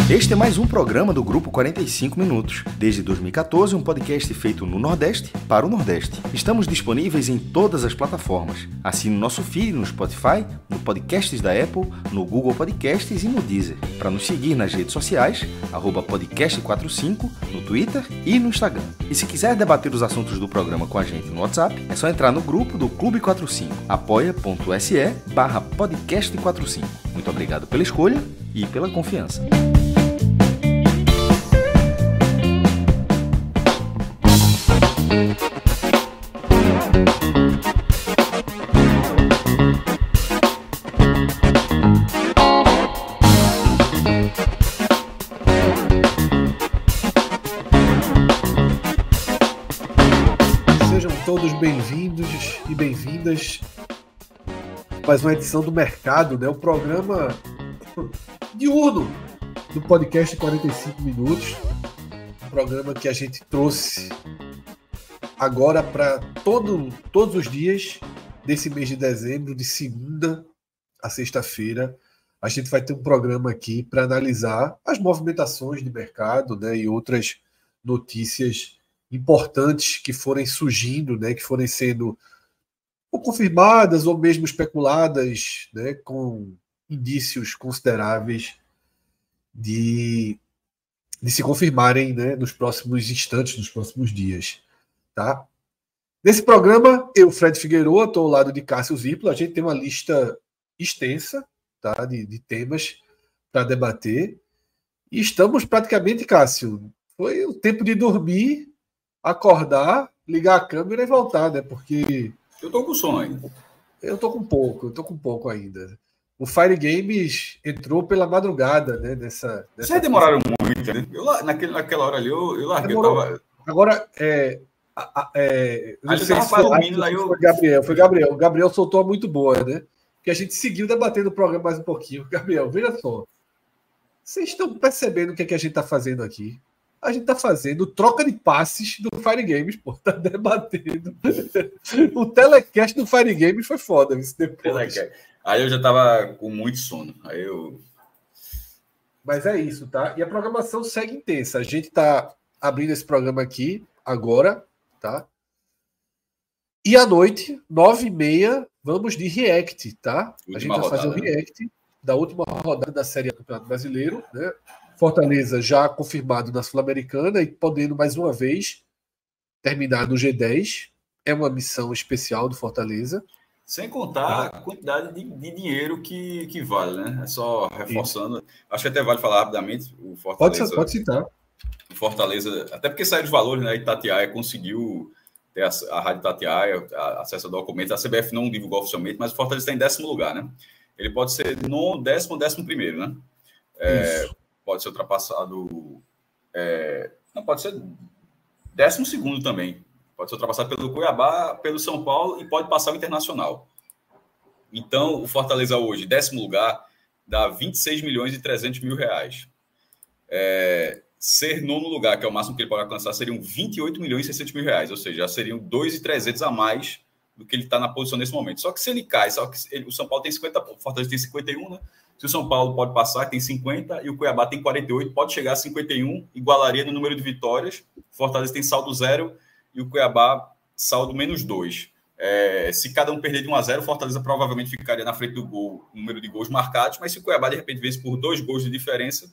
Este é mais um programa do Grupo 45 Minutos. Desde 2014, um podcast feito no Nordeste para o Nordeste. Estamos disponíveis em todas as plataformas. Assine nosso feed no Spotify, no Podcasts da Apple, no Google Podcasts e no Deezer. Para nos seguir nas redes sociais, @podcast45, no Twitter e no Instagram. E se quiser debater os assuntos do programa com a gente no WhatsApp, é só entrar no grupo do Clube 45, apoia.se/podcast45. Muito obrigado pela escolha e pela confiança. Sejam todos bem-vindos e bem-vindas a mais uma edição do Mercado, né? O programa diurno do podcast 45 Minutos. Um programa que a gente trouxe agora para todos os dias desse mês de dezembro, de segunda a sexta-feira. A gente vai ter um programa aqui para analisar as movimentações de mercado, né, e outras notícias importantes que forem surgindo, né, que forem sendo ou confirmadas ou mesmo especuladas, né, com indícios consideráveis de se confirmarem, né, nos próximos instantes, nos próximos dias. Tá? Nesse programa, eu, Fred Figueiredo, estou ao lado de Cássio Ziplo. A gente tem uma lista extensa, tá, de temas para debater. E estamos praticamente, Cássio, foi o tempo de dormir, acordar, ligar a câmera e voltar, né? Porque eu tô com sono ainda. Eu tô com pouco ainda. O Fire Games entrou pela madrugada, né? Vocês demoraram muito, né? Naquela hora ali, eu larguei. Agora, não sei se foi Gabriel. Foi Gabriel. O Gabriel soltou uma muito boa, né? Que a gente seguiu debatendo o programa mais um pouquinho. Gabriel, veja só. Vocês estão percebendo o que é que a gente está fazendo aqui? A gente está fazendo troca de passes do Fire Games, pô. Tá debatendo. O telecast do Fire Games foi foda. Depois. Aí eu já tava com muito sono. Mas é isso, tá? E a programação segue intensa. A gente tá abrindo esse programa aqui agora, tá? E à noite, 9h30, vamos de React, tá? A gente vai fazer o React da última rodada da Série A do Campeonato Brasileiro, né? Fortaleza já confirmado na Sul-Americana e podendo mais uma vez terminar no G10. É uma missão especial do Fortaleza. Sem contar a quantidade de dinheiro que vale, né? É só reforçando. Isso. Acho que até vale falar rapidamente. O Fortaleza, pode citar. O Fortaleza, até porque saíram os valores, né? Itatiaia conseguiu ter a Rádio Itatiaia, acesso a documentos. A CBF não divulgou oficialmente, mas o Fortaleza está em 10º lugar, né? Ele pode ser no 10º ou 11º, né? Pode ser ultrapassado... não, pode ser 12º também. Pode ser ultrapassado pelo Cuiabá, pelo São Paulo e pode passar o Internacional. Então, o Fortaleza hoje, 10º lugar, dá 26.300.000 reais. Ser 9º lugar, que é o máximo que ele pode alcançar, seriam 28.600.000 reais. Ou seja, já seriam 2.300 a mais do que ele está na posição nesse momento. Só que se ele cai, o São Paulo tem 50, o Fortaleza tem 51, né? Se o São Paulo pode passar, tem 50, e o Cuiabá tem 48, pode chegar a 51, igualaria no número de vitórias. O Fortaleza tem saldo 0 e o Cuiabá saldo -2. Se cada um perder de 1-0, o Fortaleza provavelmente ficaria na frente do gol, número de gols marcados, mas se o Cuiabá de repente vence por 2 gols de diferença,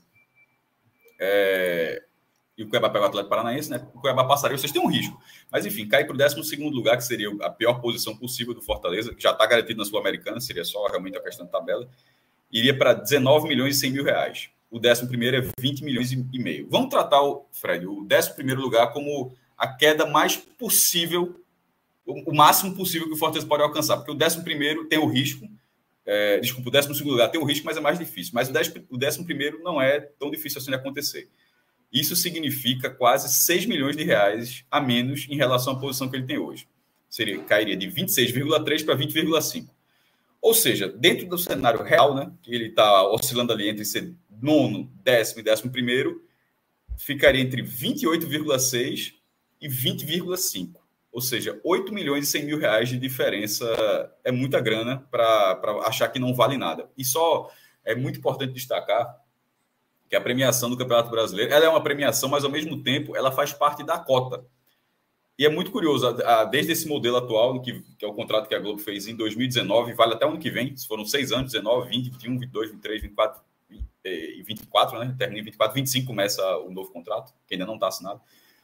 e o Cuiabá pega o Atlético Paranaense, né? O Cuiabá passaria, vocês têm um risco. Mas enfim, cair para o 12º lugar, que seria a pior posição possível do Fortaleza, que já está garantido na Sul-Americana, seria só realmente a questão da tabela, iria para 19.100.000 reais. O 11º é 20,5 milhões. Vamos tratar, Fred, o 11º lugar como a queda mais possível, o máximo possível que o Fortaleza pode alcançar, porque o 11º tem o risco, o 12º lugar tem o risco, mas é mais difícil. Mas o 11º não é tão difícil assim de acontecer. Isso significa quase 6 milhões de reais a menos em relação à posição que ele tem hoje. Cairia de 26,3 para 20,5. Ou seja, dentro do cenário real, né, que ele está oscilando ali entre ser 9º, 10º e 11º, ficaria entre 28,6 e 20,5. Ou seja, 8 milhões e 100 mil reais de diferença é muita grana para achar que não vale nada. E só é muito importante destacar que é a premiação do Campeonato Brasileiro. Ela é uma premiação, mas ao mesmo tempo ela faz parte da cota. E é muito curioso, desde esse modelo atual, que é o contrato que a Globo fez em 2019, vale até o ano que vem, se foram 6 anos, 19, 20, 21, 22, 23, 24 e 24, né? Termina em 24, 25 começa o novo contrato, que ainda não está assinado.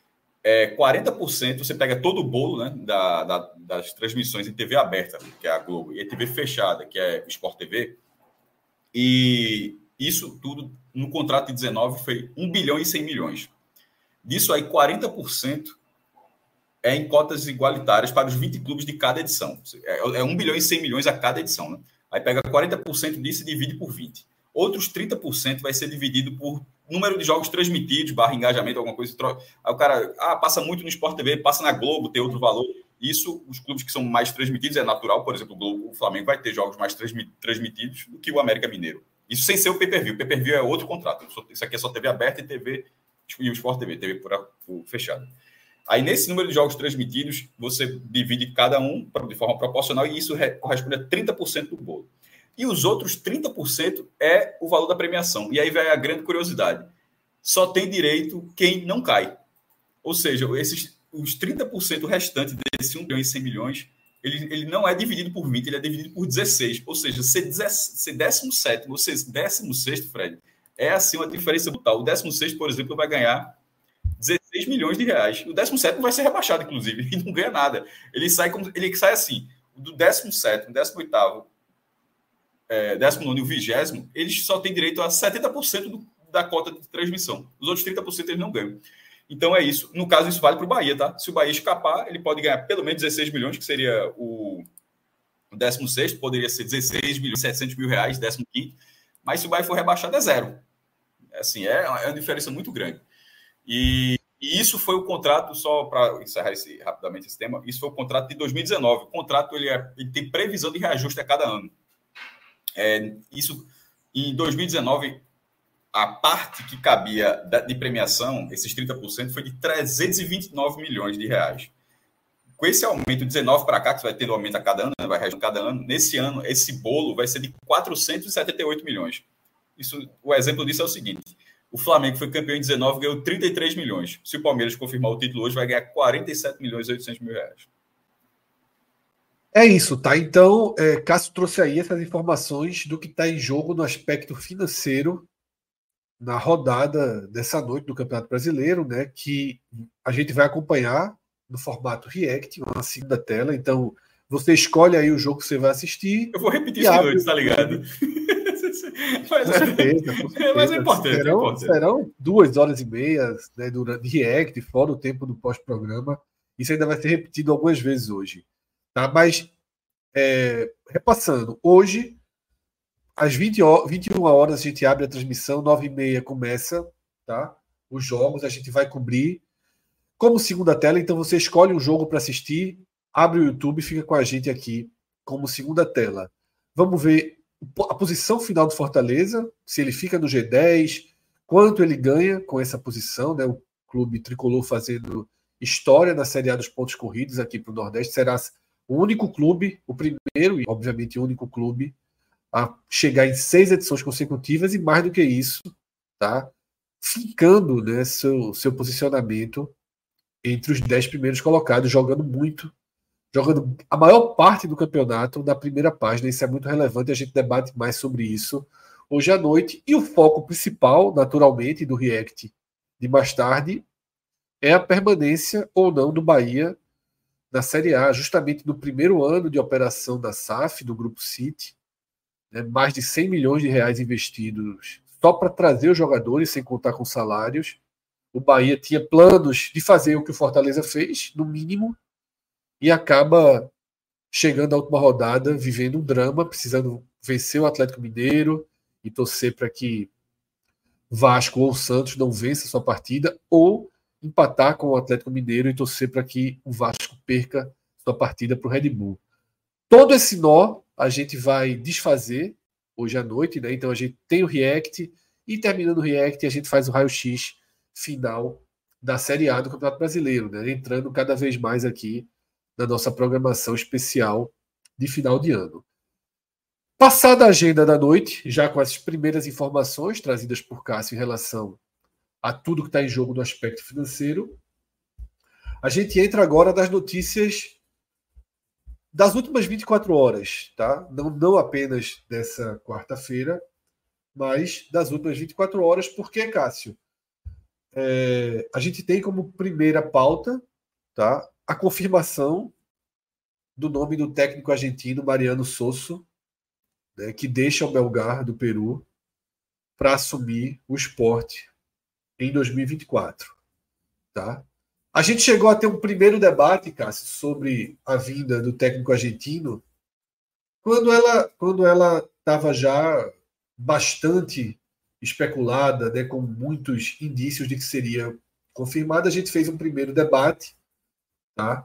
40% você pega todo o bolo, né, das transmissões em TV aberta, que é a Globo, e a TV fechada, que é o Sport TV, e isso tudo no contrato de 19 foi 1 bilhão e 100 milhões. Disso aí, 40% é em cotas igualitárias para os 20 clubes de cada edição. É 1 bilhão e 100 milhões a cada edição, né? Aí pega 40% disso e divide por 20. Outros 30% vai ser dividido por número de jogos transmitidos, engajamento, alguma coisa. Aí o cara passa muito no Sport TV, passa na Globo, tem outro valor. Isso, os clubes que são mais transmitidos, é natural. Por exemplo, o Flamengo vai ter jogos mais transmitidos do que o América Mineiro. Isso sem ser o pay-per-view. O pay-per-view é outro contrato. Isso aqui é só TV aberta e o Sport TV, TV por fechado. Aí, nesse número de jogos transmitidos, você divide cada um de forma proporcional e isso corresponde a 30% do bolo. E os outros 30% é o valor da premiação. E aí vai a grande curiosidade. Só tem direito quem não cai. Ou seja, os 30% restantes desse 1 bilhão e 100 milhões, ele não é dividido por 20, ele é dividido por 16. Ou seja, ser 17º ou ser 16º, Fred, é assim uma diferença brutal. O 16º, por exemplo, vai ganhar 16 milhões de reais. O 17º vai ser rebaixado, inclusive, e não ganha nada. Ele sai assim, do 17º, 18º, 19º e o 20º, eles só têm direito a 70% da cota de transmissão. Os outros 30% eles não ganham. Então é isso. No caso, isso vale para o Bahia, tá? Se o Bahia escapar, ele pode ganhar pelo menos 16 milhões, que seria o 16º, poderia ser 16 milhões, 700 mil reais, 15º. Mas se o Bahia for rebaixado, é zero. Assim, é uma diferença muito grande. E isso foi o contrato, só para encerrar rapidamente esse tema, isso foi o contrato de 2019. O contrato ele tem previsão de reajuste a cada ano. Isso, em 2019, a parte que cabia de premiação, esses 30%, foi de 329 milhões de reais. Com esse aumento de 19 para cá, que vai tendo aumento a cada ano, né, vai reajustando cada ano, nesse ano, esse bolo vai ser de 478 milhões. O exemplo disso é o seguinte: o Flamengo foi campeão em 19, ganhou 33 milhões. Se o Palmeiras confirmar o título hoje, vai ganhar 47 milhões e 800 mil reais. É isso, tá? Então, Cássio trouxe aí essas informações do que está em jogo no aspecto financeiro na rodada dessa noite do Campeonato Brasileiro, né? Que a gente vai acompanhar no formato React, uma segunda tela. Então, você escolhe aí o jogo que você vai assistir. Eu vou repetir isso de noite, tá ligado? Com certeza. Mas é importante. Serão 2h30, né, durante React, fora o tempo do pós-programa. Isso ainda vai ser repetido algumas vezes hoje. Tá? Mas, repassando, hoje, às 21 horas, a gente abre a transmissão, 9h30 começa, tá? Os jogos, a gente vai cobrir como segunda tela. Então, você escolhe um jogo para assistir, abre o YouTube e fica com a gente aqui como segunda tela. Vamos ver a posição final do Fortaleza, se ele fica no G10, quanto ele ganha com essa posição, né? O clube tricolor fazendo história na Série A dos pontos corridos aqui para o Nordeste. Será o único clube, o primeiro e, obviamente, o único clube a chegar em 6 edições consecutivas e, mais do que isso, tá? Fincando, né, seu posicionamento entre os 10 primeiros colocados, jogando a maior parte do campeonato na primeira página. Isso é muito relevante, a gente debate mais sobre isso hoje à noite. E o foco principal, naturalmente, do React de mais tarde é a permanência ou não do Bahia na Série A, justamente no primeiro ano de operação da SAF, do Grupo City, né, mais de 100 milhões de reais investidos só para trazer os jogadores, sem contar com salários. O Bahia tinha planos de fazer o que o Fortaleza fez, no mínimo, e acaba chegando à última rodada, vivendo um drama, precisando vencer o Atlético Mineiro e torcer para que Vasco ou Santos não vença sua partida, ou empatar com o Atlético Mineiro e torcer para que o Vasco perca sua partida para o Red Bull. Todo esse nó a gente vai desfazer hoje à noite, né? Então a gente tem o React e, terminando o React, a gente faz o raio-x final da Série A do Campeonato Brasileiro, né? Entrando cada vez mais aqui na nossa programação especial de final de ano. Passada a agenda da noite, já com as primeiras informações trazidas por Cássio em relação a tudo que está em jogo no aspecto financeiro, a gente entra agora nas notícias das últimas 24 horas, tá? Não apenas dessa quarta-feira, mas das últimas 24 horas, porque, Cássio, a gente tem como primeira pauta, tá, a confirmação do nome do técnico argentino Mariano Sosso, né, que deixa o Melgar do Peru para assumir o Sport em 2024. Tá? A gente chegou a ter um primeiro debate, Cássio, sobre a vinda do técnico argentino, quando ela estava já bastante especulada, né, com muitos indícios de que seria confirmada. A gente fez um primeiro debate, tá?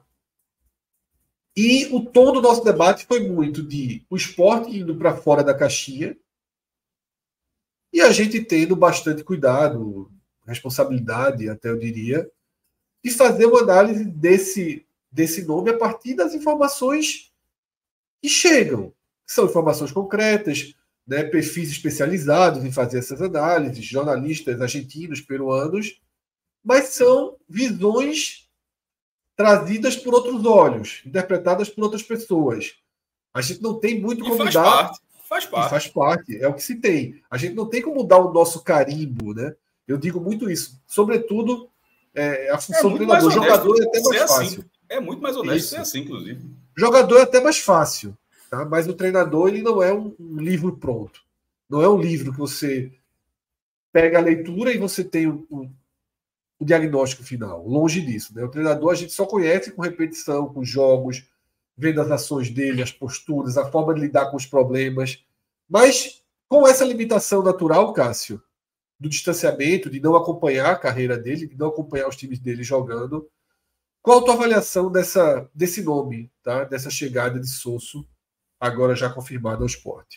E o tom do nosso debate foi muito de o Sport indo para fora da caixinha e a gente tendo bastante cuidado, responsabilidade, até eu diria, de fazer uma análise desse nome a partir das informações que chegam. São informações concretas, né, perfis especializados em fazer essas análises, jornalistas argentinos, peruanos, mas são visões trazidas por outros olhos, interpretadas por outras pessoas. A gente não tem muito como dar... Faz parte. Faz parte, é o que se tem. A gente não tem como dar o nosso carimbo, né? Eu digo muito isso. Sobretudo, a função do treinador. Jogador é até mais fácil. Assim. É muito mais honesto ser assim, inclusive. Jogador é até mais fácil, tá? Mas o treinador, ele não é um livro pronto. Não é um livro que você pega a leitura e você tem o diagnóstico final. Longe disso, né? O treinador a gente só conhece com repetição, com jogos, vendo as ações dele, as posturas, a forma de lidar com os problemas. Mas com essa limitação natural, Cássio, do distanciamento, de não acompanhar a carreira dele, de não acompanhar os times dele jogando, qual a tua avaliação desse nome, tá? Dessa chegada de Sosso, agora já confirmada ao Sport?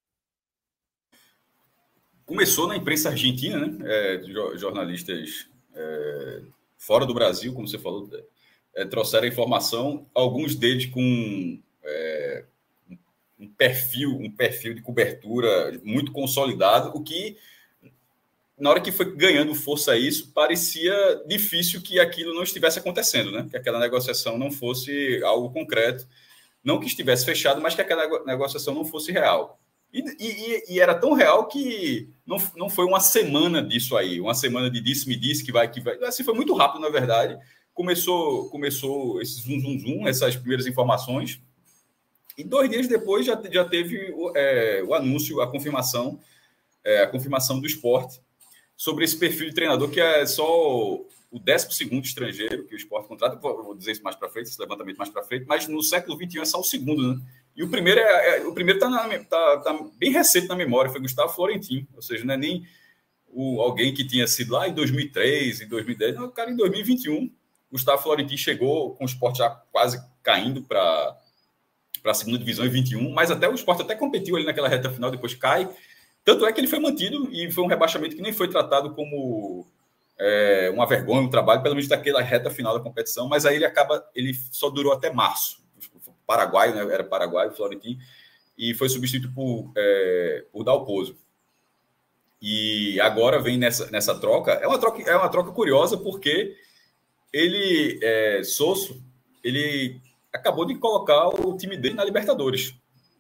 Começou na imprensa argentina, né? Jornalistas fora do Brasil, como você falou, trouxeram a informação, alguns deles com um perfil de cobertura muito consolidado, o que, na hora que foi ganhando força isso, parecia difícil que aquilo não estivesse acontecendo, né? Que aquela negociação não fosse algo concreto, não que estivesse fechado, mas que aquela negociação não fosse real. E era tão real que não foi uma semana disso aí, uma semana de disse-me disse que vai. Assim, foi muito rápido, na verdade. Começou esse zoom, essas primeiras informações. E 2 dias depois já teve o anúncio, a confirmação do Sport sobre esse perfil de treinador, que é só o 12º estrangeiro que o Sport contrata. Vou dizer isso mais para frente, esse levantamento mais para frente, mas no século XXI é só o segundo, né? E o primeiro tá bem recente na memória, foi Gustavo Florentin, ou seja, não é nem alguém que tinha sido lá em 2003, em 2010, não, o cara em 2021, Gustavo Florentin chegou com o Sport já quase caindo para a segunda divisão em 21, mas até o Sport até competiu ali naquela reta final, depois cai, tanto é que ele foi mantido e foi um rebaixamento que nem foi tratado como uma vergonha, um trabalho, pelo menos daquela reta final da competição, mas aí ele só durou até março. Paraguaio, né? Era paraguaio, Florentin, e foi substituído por Dalpozo. E agora vem nessa troca. É uma troca curiosa, porque Sosso, ele acabou de colocar o time dele na Libertadores.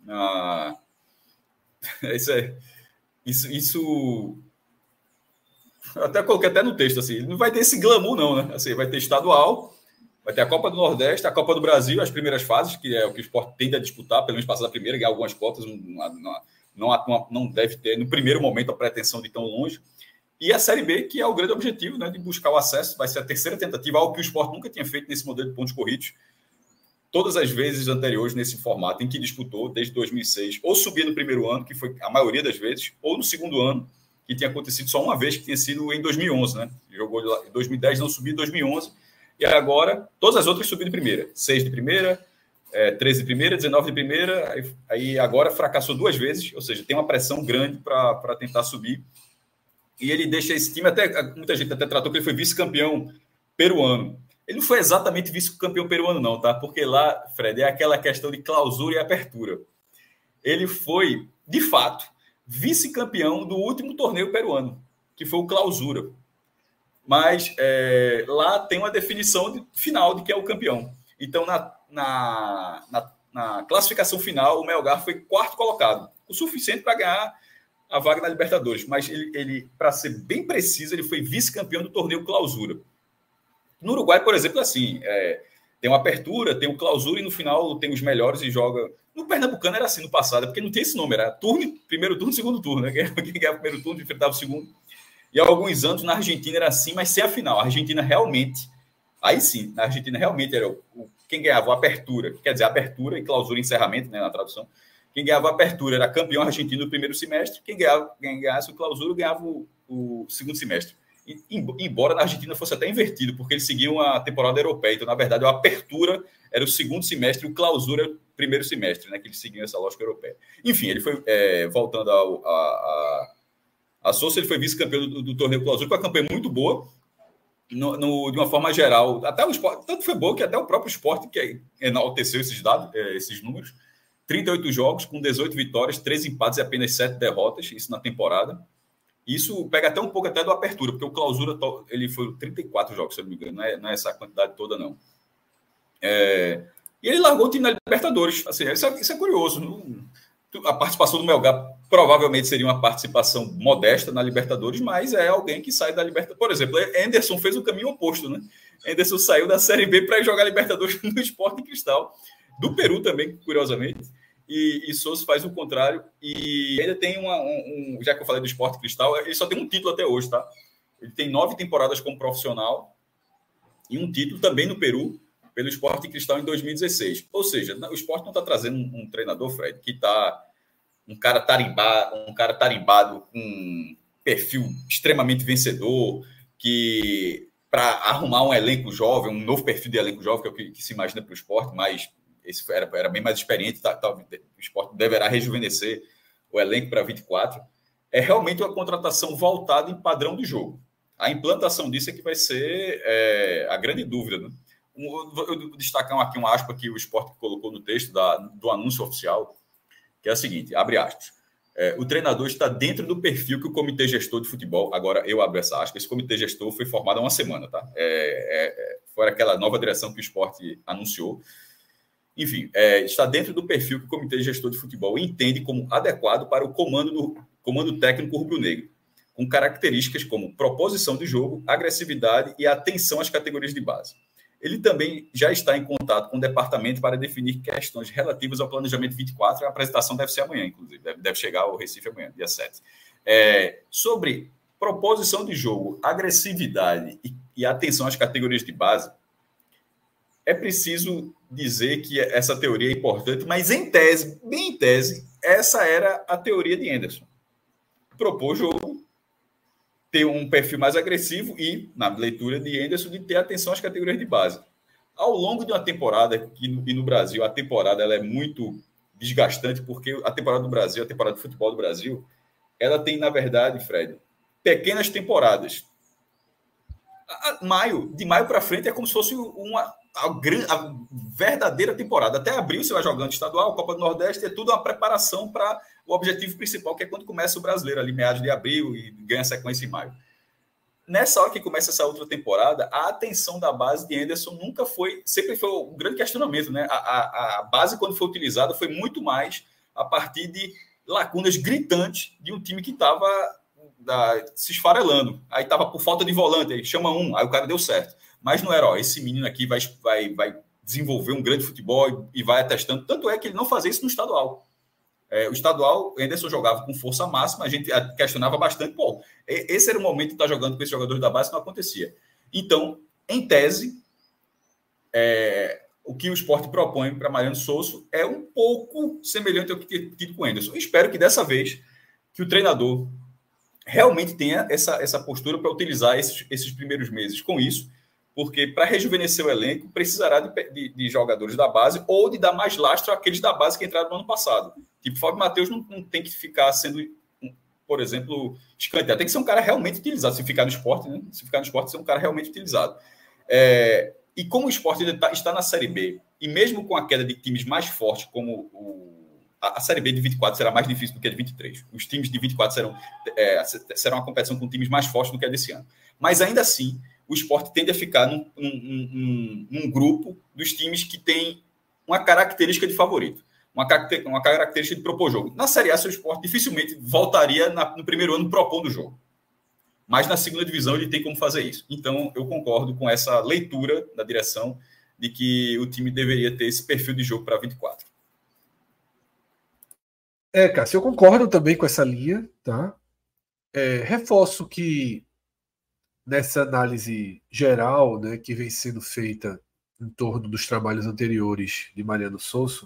Isso até coloquei até no texto, assim, não vai ter esse glamour, não, né? Assim, vai ter estadual, vai ter a Copa do Nordeste, a Copa do Brasil, as primeiras fases, que é o que o Sport tende a disputar, pelo menos passar da primeira, ganhar algumas cotas, não deve ter, no primeiro momento, a pretensão de ir tão longe. E a Série B, que é o grande objetivo, né, de buscar o acesso, vai ser a terceira tentativa, algo que o Sport nunca tinha feito nesse modelo de pontos corridos. Todas as vezes anteriores nesse formato em que disputou, desde 2006, ou subia no primeiro ano, que foi a maioria das vezes, ou no segundo ano, que tinha acontecido só uma vez, que tinha sido em 2011, né? Jogou em 2010, não subiu em 2011, e agora todas as outras subiram de primeira. 6 de primeira, 13 de primeira, 19 de primeira, aí agora fracassou 2 vezes, ou seja, tem uma pressão grande para tentar subir. E ele deixa esse time, muita gente até tratou que ele foi vice-campeão peruano. Ele não foi exatamente vice-campeão peruano, não, tá? Porque lá, Fred, é aquela questão de clausura e apertura. ele foi, de fato, vice-campeão do último torneio peruano, que foi o Clausura. Mas lá tem uma definição final de quem é o campeão. Então, na classificação final, o Melgar foi quarto colocado, o suficiente para ganhar a vaga na Libertadores. Mas ele para ser bem preciso, ele foi vice-campeão do torneio Clausura. No Uruguai, por exemplo, assim, tem uma apertura, tem o Clausura e no final tem os melhores e joga... No Pernambucano era assim no passado, porque não tem esse nome, era turno, primeiro turno, segundo turno, né? Quem ganhava o primeiro turno enfrentava o segundo. E há alguns anos na Argentina era assim, mas sem a final. A Argentina realmente... Aí sim, na Argentina realmente era quem ganhava a apertura, quer dizer, abertura e clausura e encerramento, né, na tradução. Quem ganhava a apertura era campeão argentino no primeiro semestre, quem ganhasse o clausura ganhava o segundo semestre. Embora na Argentina fosse até invertido, porque eles seguiam a temporada europeia. Então, na verdade, a apertura era o segundo semestre e o clausura era o primeiro semestre, né, que eles seguiam essa lógica europeia. Enfim, ele foi, voltando a Sousa, ele foi vice-campeão do torneio clausura, com uma campanha muito boa, de uma forma geral. Até o esporte, tanto foi bom que até o próprio esporte que enalteceu esses dados, esses números. 38 jogos, com 18 vitórias, 13 empates e apenas 7 derrotas, isso na temporada. Isso pega até um pouco até do apertura, porque o clausura ele foi 34 jogos, se eu não me engano, não é essa quantidade toda, não. E ele largou o time na Libertadores. Assim, isso é curioso. A participação do Melgar provavelmente seria uma participação modesta na Libertadores, mas é alguém que sai da Libertadores. Por exemplo, Anderson fez o caminho oposto, né? Anderson saiu da Série B para jogar Libertadores no Sporting Cristal, do Peru também, curiosamente. E Sousa faz o contrário. E ainda tem já que eu falei do Sporting Cristal, ele só tem um título até hoje, tá? Ele tem 9 temporadas como profissional e um título também no Peru, pelo Sporting Cristal em 2016. Ou seja, o Sport não está trazendo um treinador, Fred, que está um cara tarimbado com um perfil extremamente vencedor, que para arrumar um elenco jovem, um novo perfil de elenco jovem, que é o que se imagina para o Sport, mas esse era bem mais experiente, o Sport deverá rejuvenescer o elenco para 24. É realmente uma contratação voltada em padrão de jogo. A implantação disso é que vai ser a grande dúvida, né? Eu vou destacar aqui uma aspa que o Sport colocou no texto do anúncio oficial, que é a seguinte, abre aspas, o treinador está dentro do perfil que o comitê gestor de futebol, agora eu abro essa aspa, esse comitê gestor foi formado há uma semana, tá? Foi aquela nova direção que o Sport anunciou. Enfim, está dentro do perfil que o comitê gestor de futebol entende como adequado para o comando técnico rubro-negro, com características como proposição de jogo, agressividade e atenção às categorias de base. Ele também já está em contato com o departamento para definir questões relativas ao planejamento 24. A apresentação deve ser amanhã, inclusive. Deve chegar ao Recife amanhã, dia 7. Sobre proposição de jogo, agressividade e atenção às categorias de base, é preciso dizer que essa teoria é importante, mas em tese, bem em tese, essa era a teoria de Anderson. Propor jogo, ter um perfil mais agressivo e, na leitura de Anderson, de ter atenção às categorias de base. Ao longo de uma temporada, e no Brasil a temporada ela é muito desgastante, porque a temporada do Brasil, a temporada de futebol do Brasil, ela tem, na verdade, Fred, pequenas temporadas. De maio para frente é como se fosse a verdadeira temporada. Até abril você vai jogando estadual, Copa do Nordeste, é tudo uma preparação para o objetivo principal, que é quando começa o brasileiro, ali meados de abril, e ganha sequência em maio. Nessa hora que começa essa outra temporada, a atenção da base de Anderson sempre foi um grande questionamento, né? A base, quando foi utilizada, foi muito mais a partir de lacunas gritantes de um time que estava se esfarelando. Aí estava por falta de volante, aí chama aí o cara deu certo. Mas não era, esse menino aqui vai desenvolver um grande futebol e vai atestando. Tanto é que ele não fazia isso no estadual. O estadual, Anderson jogava com força máxima, a gente questionava bastante. Esse era o momento de estar jogando com esses jogadores da base, não acontecia. Então, em tese, o que o Sport propõe para Mariano Sousa é um pouco semelhante ao que tinha tido com o Anderson. Espero que dessa vez que o treinador realmente tenha essa postura para utilizar esses primeiros meses com isso, porque para rejuvenescer o elenco precisará de jogadores da base ou de dar mais lastro àqueles da base que entraram no ano passado. Tipo, Fábio Matheus não tem que ficar sendo, por exemplo, escanteado. Tem que ser um cara realmente utilizado. Se ficar no Sport, né? Se ficar no Sport, ser um cara realmente utilizado. E como o Sport está na Série B, e mesmo com a queda de times mais fortes, como A Série B de 24 será mais difícil do que a de 23. Os times de 24 serão uma competição com times mais fortes do que a desse ano. Mas ainda assim, o Sport tende a ficar num grupo dos times que tem uma característica de favorito, uma característica de propor jogo. Na Série A, o Sport dificilmente voltaria no primeiro ano propondo o jogo. Mas na segunda divisão ele tem como fazer isso. Então, eu concordo com essa leitura da direção de que o time deveria ter esse perfil de jogo para 24. Cássio, eu concordo também com essa linha, tá? Reforço que nessa análise geral, né, que vem sendo feita em torno dos trabalhos anteriores de Mariano Souza,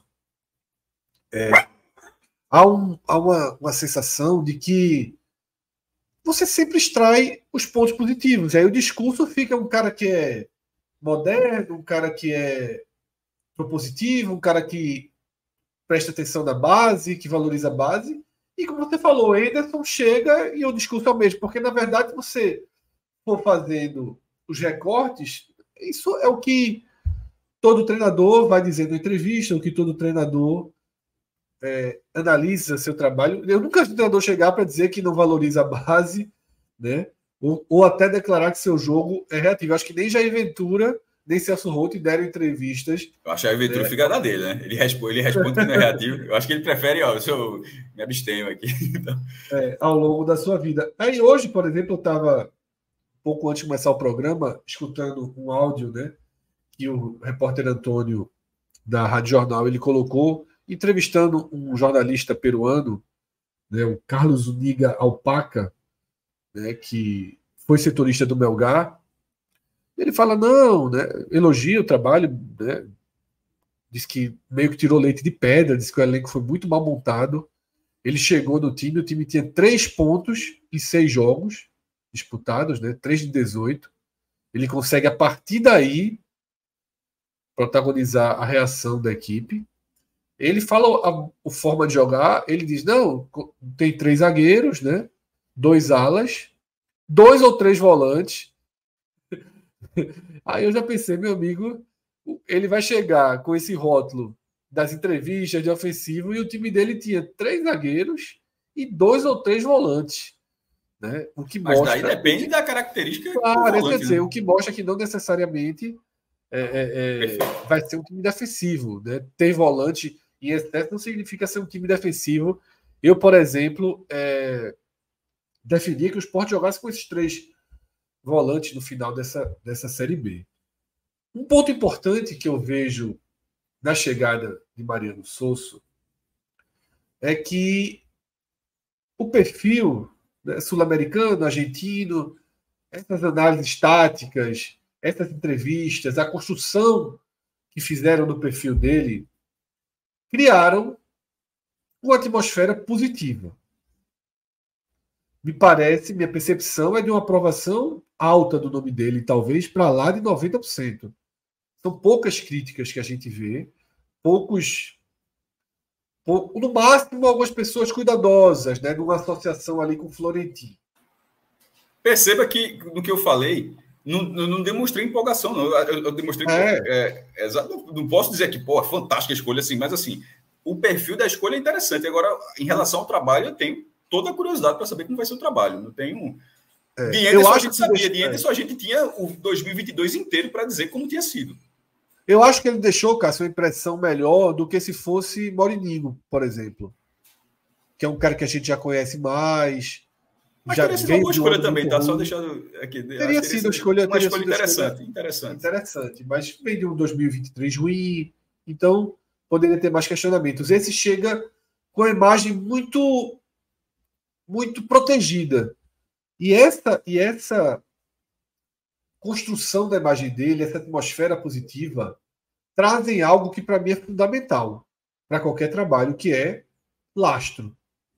há uma sensação de que você sempre extrai os pontos positivos. Aí o discurso fica um cara que é moderno, um cara que é propositivo, um cara que presta atenção na base, que valoriza a base. E como você falou, o Anderson chega e o discurso é o mesmo. Porque, na verdade, você for fazendo os recortes, isso é o que todo treinador vai dizer na entrevista, o que todo treinador analisa seu trabalho. Eu nunca vi treinador chegar para dizer que não valoriza a base, né? Ou até declarar que seu jogo é reativo. Acho que nem Jair Ventura, nem Celso Roth deram entrevistas. Eu acho que Jair Ventura fica na dele, né? Ele responde que não é reativo. Eu acho que ele prefere, eu me abstenho aqui. Então. Ao longo da sua vida. Aí hoje, por exemplo, eu estava, pouco antes de começar o programa, escutando um áudio, né, que o repórter Antônio, da Rádio Jornal, ele colocou, entrevistando um jornalista peruano, né, o Carlos Uniga Alpaca, né, que foi setorista do Melgar. Ele fala, não, né, elogia o trabalho, né, diz que meio que tirou leite de pedra, diz que o elenco foi muito mal montado. Ele chegou no time, o time tinha 3 pontos em 6 jogos disputados, né, 3 de 18. Ele consegue, a partir daí, protagonizar a reação da equipe. Ele fala a forma de jogar, ele diz, não, tem 3 zagueiros, né, 2 alas, 2 ou 3 volantes. Aí eu já pensei, meu amigo, ele vai chegar com esse rótulo das entrevistas de ofensivo e o time dele tinha 3 zagueiros e 2 ou 3 volantes. Né? O que Mas mostra, daí depende da característica. Claro, quer dizer, o que mostra que não necessariamente vai ser um time defensivo. Né? Ter volante em excesso não significa ser um time defensivo. Eu, por exemplo, defendia que o Sport jogasse com esses 3 volantes no final dessa Série B. Um ponto importante que eu vejo na chegada de Mariano Souza é que o perfil, né, sul-americano, argentino, essas análises táticas, essas entrevistas, a construção que fizeram no perfil dele, criaram uma atmosfera positiva. Me parece, minha percepção é de uma aprovação alta do nome dele, talvez para lá de 90%. São poucas críticas que a gente vê, no máximo algumas pessoas cuidadosas, né, numa associação ali com o Florentino. Perceba que no que eu falei, não demonstrei empolgação, não. Eu demonstrei não posso dizer que, fantástica escolha, assim, mas assim, o perfil da escolha é interessante. Agora, em relação ao trabalho, eu tenho toda a curiosidade para saber como vai ser o trabalho. Não tenho. De Anderson a gente sabia, de Anderson a gente tinha o 2022 inteiro para dizer como tinha sido. Eu acho que ele deixou, Cássio, uma impressão melhor do que se fosse Morininho, por exemplo. Que é um cara que a gente já conhece mais. Mas teria sido uma boa escolha também, tá? Só deixando aqui. Teria sido uma escolha interessante. Mas veio de um 2023 ruim, então poderia ter mais questionamentos. Esse chega com a imagem muito, muito protegida. E essa construção da imagem dele, essa atmosfera positiva, trazem algo que para mim é fundamental para qualquer trabalho, que é lastro.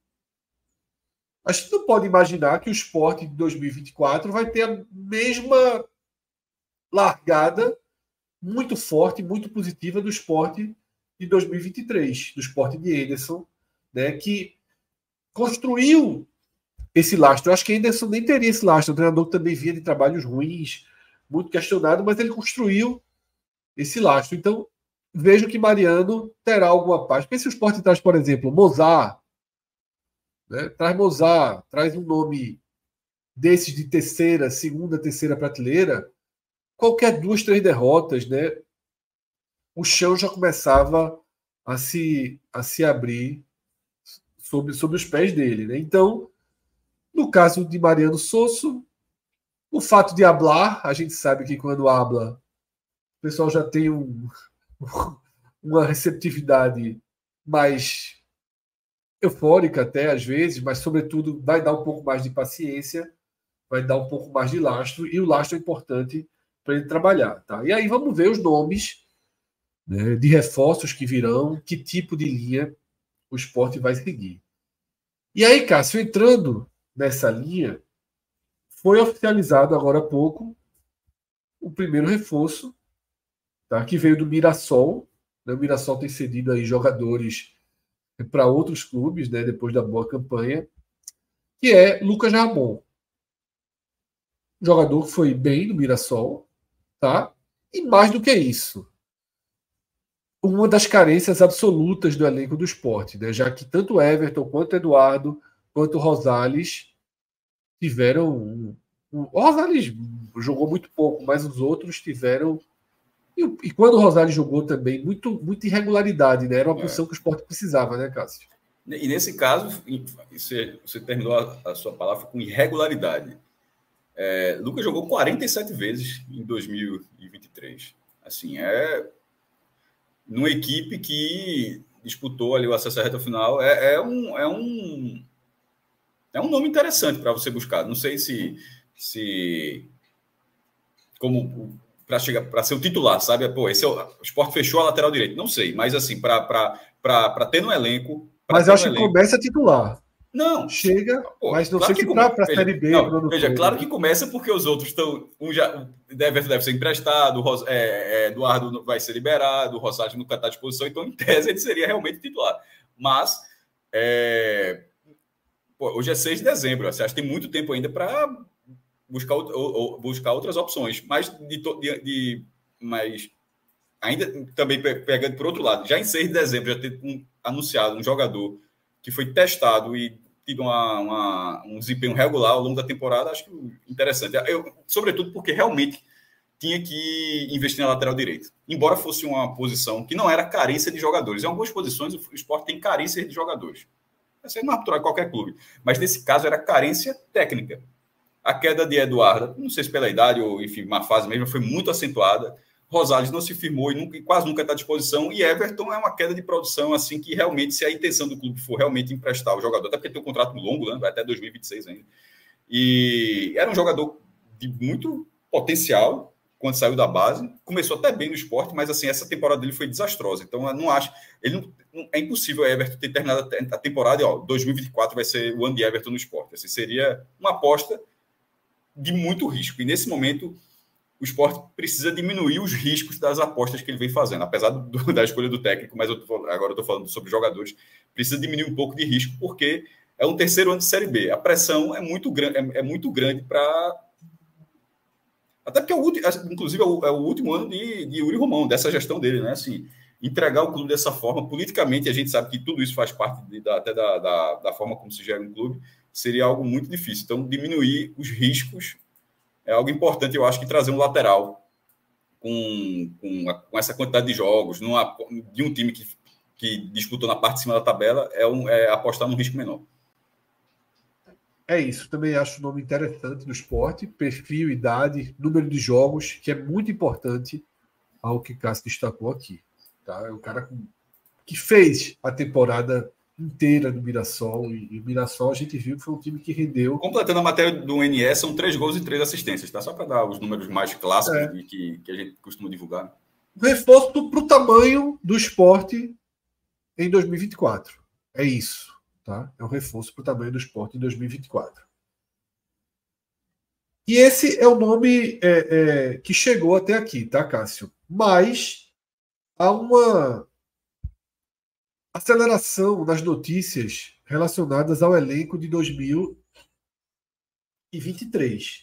A gente não pode imaginar que o Sport de 2024 vai ter a mesma largada muito forte, muito positiva do Sport de 2023, do Sport de Anderson, né, que construiu esse lastro. Eu acho que Anderson nem teria esse lastro. O treinador também vinha de trabalhos ruins, muito questionado, mas ele construiu esse lastro. Então, vejo que Mariano terá alguma parte. Porque se o Sport traz, por exemplo, Mozart, né? Traz Mozart, traz um nome desses de terceira, segunda, terceira prateleira, qualquer 2, 3 derrotas, né? O chão já começava a se abrir sobre os pés dele, né? Então, no caso de Mariano Sosso, o fato de hablar, a gente sabe que quando habla, o pessoal já tem uma receptividade mais eufórica até às vezes, mas sobretudo vai dar um pouco mais de paciência, vai dar um pouco mais de lastro, e o lastro é importante para ele trabalhar, tá? E aí vamos ver os nomes, né, de reforços que virão, que tipo de linha o Sport vai seguir. E aí, Cássio, entrando nessa linha, foi oficializado agora há pouco o primeiro reforço, tá, que veio do Mirassol, né? O Mirassol tem cedido aí jogadores para outros clubes, né, depois da boa campanha, que é Lucas Ramon. Um jogador que foi bem no Mirassol, tá? E mais do que isso, uma das carências absolutas do elenco do Sport, né? Já que tanto Everton, quanto Eduardo, quanto Rosales tiveram. O Rosales jogou muito pouco, mas os outros tiveram. E quando o Rosales jogou também, muita irregularidade, né? Era uma posição que o Sport precisava, né, Cássio? E nesse caso, você terminou a sua palavra com irregularidade. Lucas jogou 47 vezes em 2023. Assim, numa equipe que disputou ali o acesso à reta final, é um nome interessante para você buscar. Não sei se como para chegar para ser o titular, sabe? Pô, o Sport fechou a lateral direita. Não sei, mas assim, para ter no elenco. Mas eu acho que começa titular. Não, chega, pô, mas não claro sei se para a Série B. Não, veja, claro que começa porque os outros estão. Deve ser emprestado, Eduardo vai ser liberado, o Rosales nunca está à disposição, então, em tese, ele seria realmente titular. Mas, hoje é 6 de dezembro, você acha que tem muito tempo ainda para buscar outras opções. Mas, mas ainda também pegando por outro lado, já em 6 de dezembro, já ter anunciado um jogador que foi testado e tido um desempenho regular ao longo da temporada, acho que interessante. Sobretudo porque realmente tinha que investir na lateral direita. Embora fosse uma posição que não era carência de jogadores. Em algumas posições, o Sport tem carência de jogadores. Isso é natural em qualquer clube. Mas nesse caso era carência técnica. A queda de Eduardo, não sei se pela idade ou, enfim, uma fase mesmo, foi muito acentuada. Rosales não se firmou e quase nunca está à disposição. E Everton é uma queda de produção, assim, que realmente, se a intenção do clube for realmente emprestar o jogador, até porque tem um contrato longo, né? Vai até 2026 ainda. E era um jogador de muito potencial quando saiu da base. Começou até bem no Sport, mas, assim, essa temporada dele foi desastrosa. Então, eu não acho... é impossível o Everton ter terminado a temporada e, 2024 vai ser o ano de Everton no Sport. Assim, seria uma aposta de muito risco. E, nesse momento, o Sport precisa diminuir os riscos das apostas que ele vem fazendo, apesar da escolha do técnico, mas agora eu estou falando sobre jogadores, precisa diminuir um pouco de risco, porque é um terceiro ano de Série B. A pressão é muito grande para... Até porque, inclusive, é o último ano de Yuri Romão, dessa gestão dele, né? Assim, entregar o clube dessa forma, politicamente, a gente sabe que tudo isso faz parte até da forma como se gera um clube, seria algo muito difícil. Então, diminuir os riscos é algo importante, eu acho, que trazer um lateral com essa quantidade de jogos de um time que disputou na parte de cima da tabela é apostar num risco menor. É isso, também acho o nome interessante do Sport, perfil, idade, número de jogos, que é muito importante ao que Cássio destacou aqui. Tá? É um cara que fez a temporada inteira no Mirassol, e o Mirassol a gente viu que foi um time que rendeu. Completando a matéria do NE, são 3 gols e 3 assistências, tá? Só para dar os números mais clássicos que a gente costuma divulgar. Um reforço para o tamanho do Sport em 2024. É isso. Tá? É um reforço para o tamanho do Sport em 2024. E esse é o nome que chegou até aqui, tá, Cássio? Mas há uma aceleração nas notícias relacionadas ao elenco de 2023.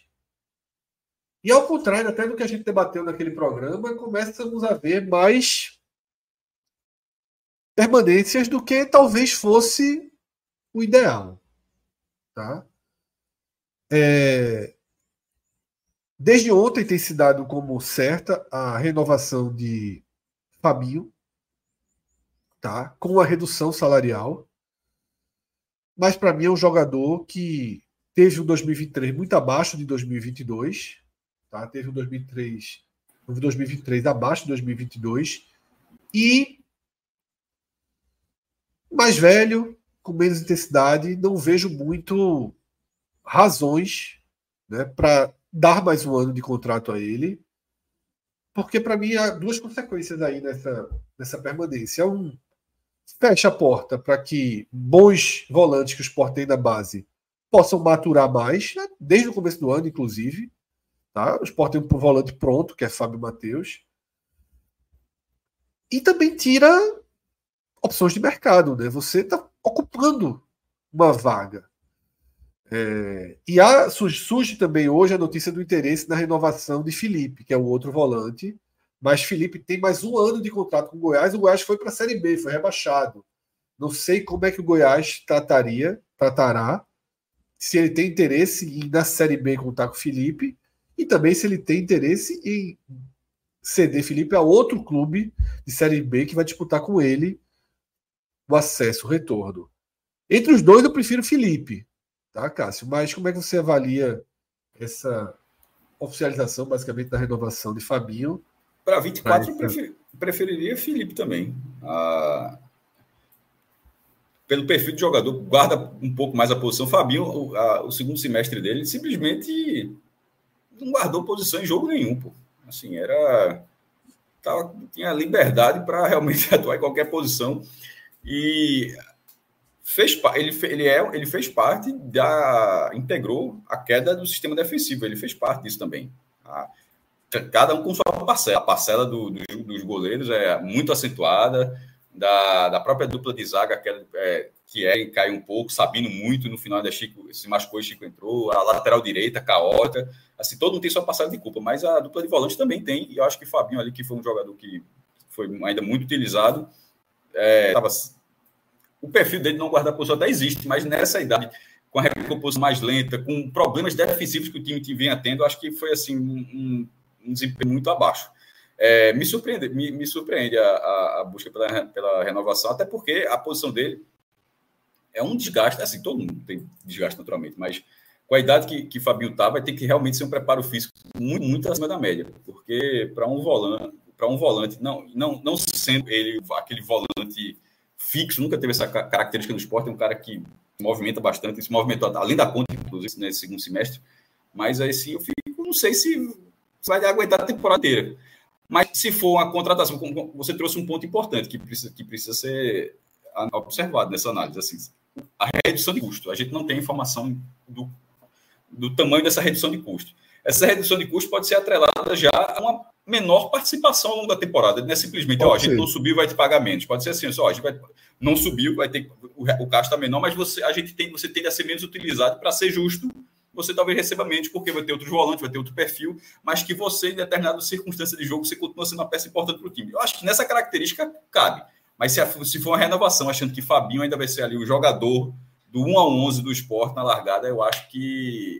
E ao contrário até do que a gente debateu naquele programa, começamos a ver mais permanências do que talvez fosse o ideal. Tá? Desde ontem tem se dado como certa a renovação de Fabinho, tá? Com a redução salarial. Mas para mim é um jogador que teve um 2023 muito abaixo de 2022. Tá? Teve um 2023 abaixo de 2022. E mais velho, com menos intensidade, não vejo muito razões, né, para dar mais um ano de contrato a ele, porque para mim há duas consequências aí nessa permanência. Fecha a porta para que bons volantes que o Sport tem na base possam maturar mais, né, desde o começo do ano, inclusive. Tá? O Sport tem um volante pronto, que é Fábio Matheus. E também tira opções de mercado. Né? Você está ocupando uma vaga. E surge também hoje a notícia do interesse na renovação de Felipe, que é o outro volante. Mas Felipe tem mais um ano de contrato com o Goiás. O Goiás foi para a Série B, foi rebaixado. Não sei como é que o Goiás tratará, se ele tem interesse em, na Série B, contar com o Felipe, e também se ele tem interesse em ceder Felipe a outro clube de Série B que vai disputar com ele o acesso, o retorno. Entre os dois, eu prefiro Felipe, tá, Cássio? Mas como é que você avalia essa oficialização, basicamente, da renovação de Fabinho? Para 24, eu preferiria Felipe também. Pelo perfil de jogador, guarda um pouco mais a posição. Fabinho, o segundo semestre dele, simplesmente não guardou posição em jogo nenhum. Pô. Assim, tinha liberdade para realmente atuar em qualquer posição. E ele fez parte integrou a queda do sistema defensivo. Ele fez parte disso também. Cada um com sua parcela. A parcela dos goleiros é muito acentuada, da própria dupla de zaga, que caiu um pouco, Sabino muito, no final ainda Chico se machucou e Chico entrou, a lateral direita, caótica, assim, todo mundo tem sua parcela de culpa, mas a dupla de volante também tem, e eu acho que Fabinho ali, que foi um jogador que foi ainda muito utilizado, o perfil dele não guardar posição até existe, mas nessa idade, com a recomposição mais lenta, com problemas defensivos que o time vinha tendo, acho que foi assim um desempenho muito abaixo. Me surpreende a busca pela renovação, até porque a posição dele é um desgaste, assim, todo mundo tem desgaste naturalmente, mas com a idade que Fabinho está, vai ter que realmente ser um preparo físico muito, muito acima da média, porque para um volante, não sendo ele aquele volante fixo, nunca teve essa característica no esporte, é um cara que se movimenta bastante, se movimentou além da conta, inclusive, nesse segundo semestre, mas aí sim não sei se vai aguentar a temporada inteira. Mas se for uma contratação, você trouxe um ponto importante que precisa ser observado nessa análise. Assim, a redução de custo. A gente não tem informação do tamanho dessa redução de custo. Essa redução de custo pode ser atrelada já a uma menor participação ao longo da temporada. Não é simplesmente, a gente não subiu, vai te pagar menos. Pode ser assim, a gente não subiu, vai ter o gasto está menor, mas você tende a ser menos utilizado para ser justo. Você talvez receba menos, porque vai ter outros volantes, vai ter outro perfil, mas que você, em determinada circunstância de jogo, você continua sendo uma peça importante para o time. Eu acho que nessa característica cabe. Mas se for uma renovação, achando que Fabinho ainda vai ser ali o jogador do 1-11 do Sport na largada, eu acho que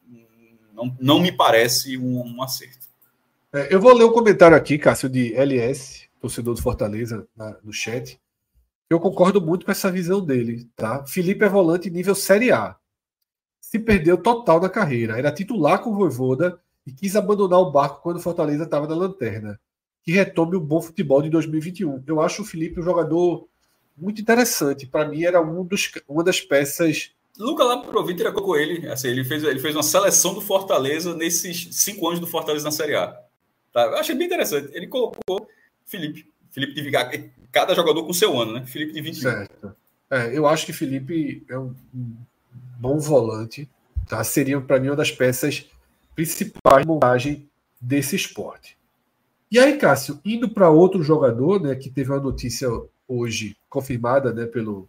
não me parece um acerto. Eu vou ler um comentário aqui, Cássio, de LS, torcedor do Fortaleza, no chat. Eu concordo muito com essa visão dele. Tá? Felipe é volante nível Série A. Se perdeu total na carreira. Era titular com o Vojvoda e quis abandonar o barco quando o Fortaleza estava na lanterna. Que retome o bom futebol de 2021. Eu acho o Felipe um jogador muito interessante. Para mim, era uma das peças. Luca Laprovita colocou ele. Assim, ele fez uma seleção do Fortaleza nesses 5 anos do Fortaleza na Série A. Tá? Eu achei bem interessante. Ele colocou Felipe de Vigar. Cada jogador com seu ano, né? Felipe de 21. Certo. Eu acho que Felipe é um bom volante, tá? Seria para mim uma das peças principais de montagem desse esporte. E aí, Cássio, indo para outro jogador, né, que teve uma notícia hoje confirmada, né, pelo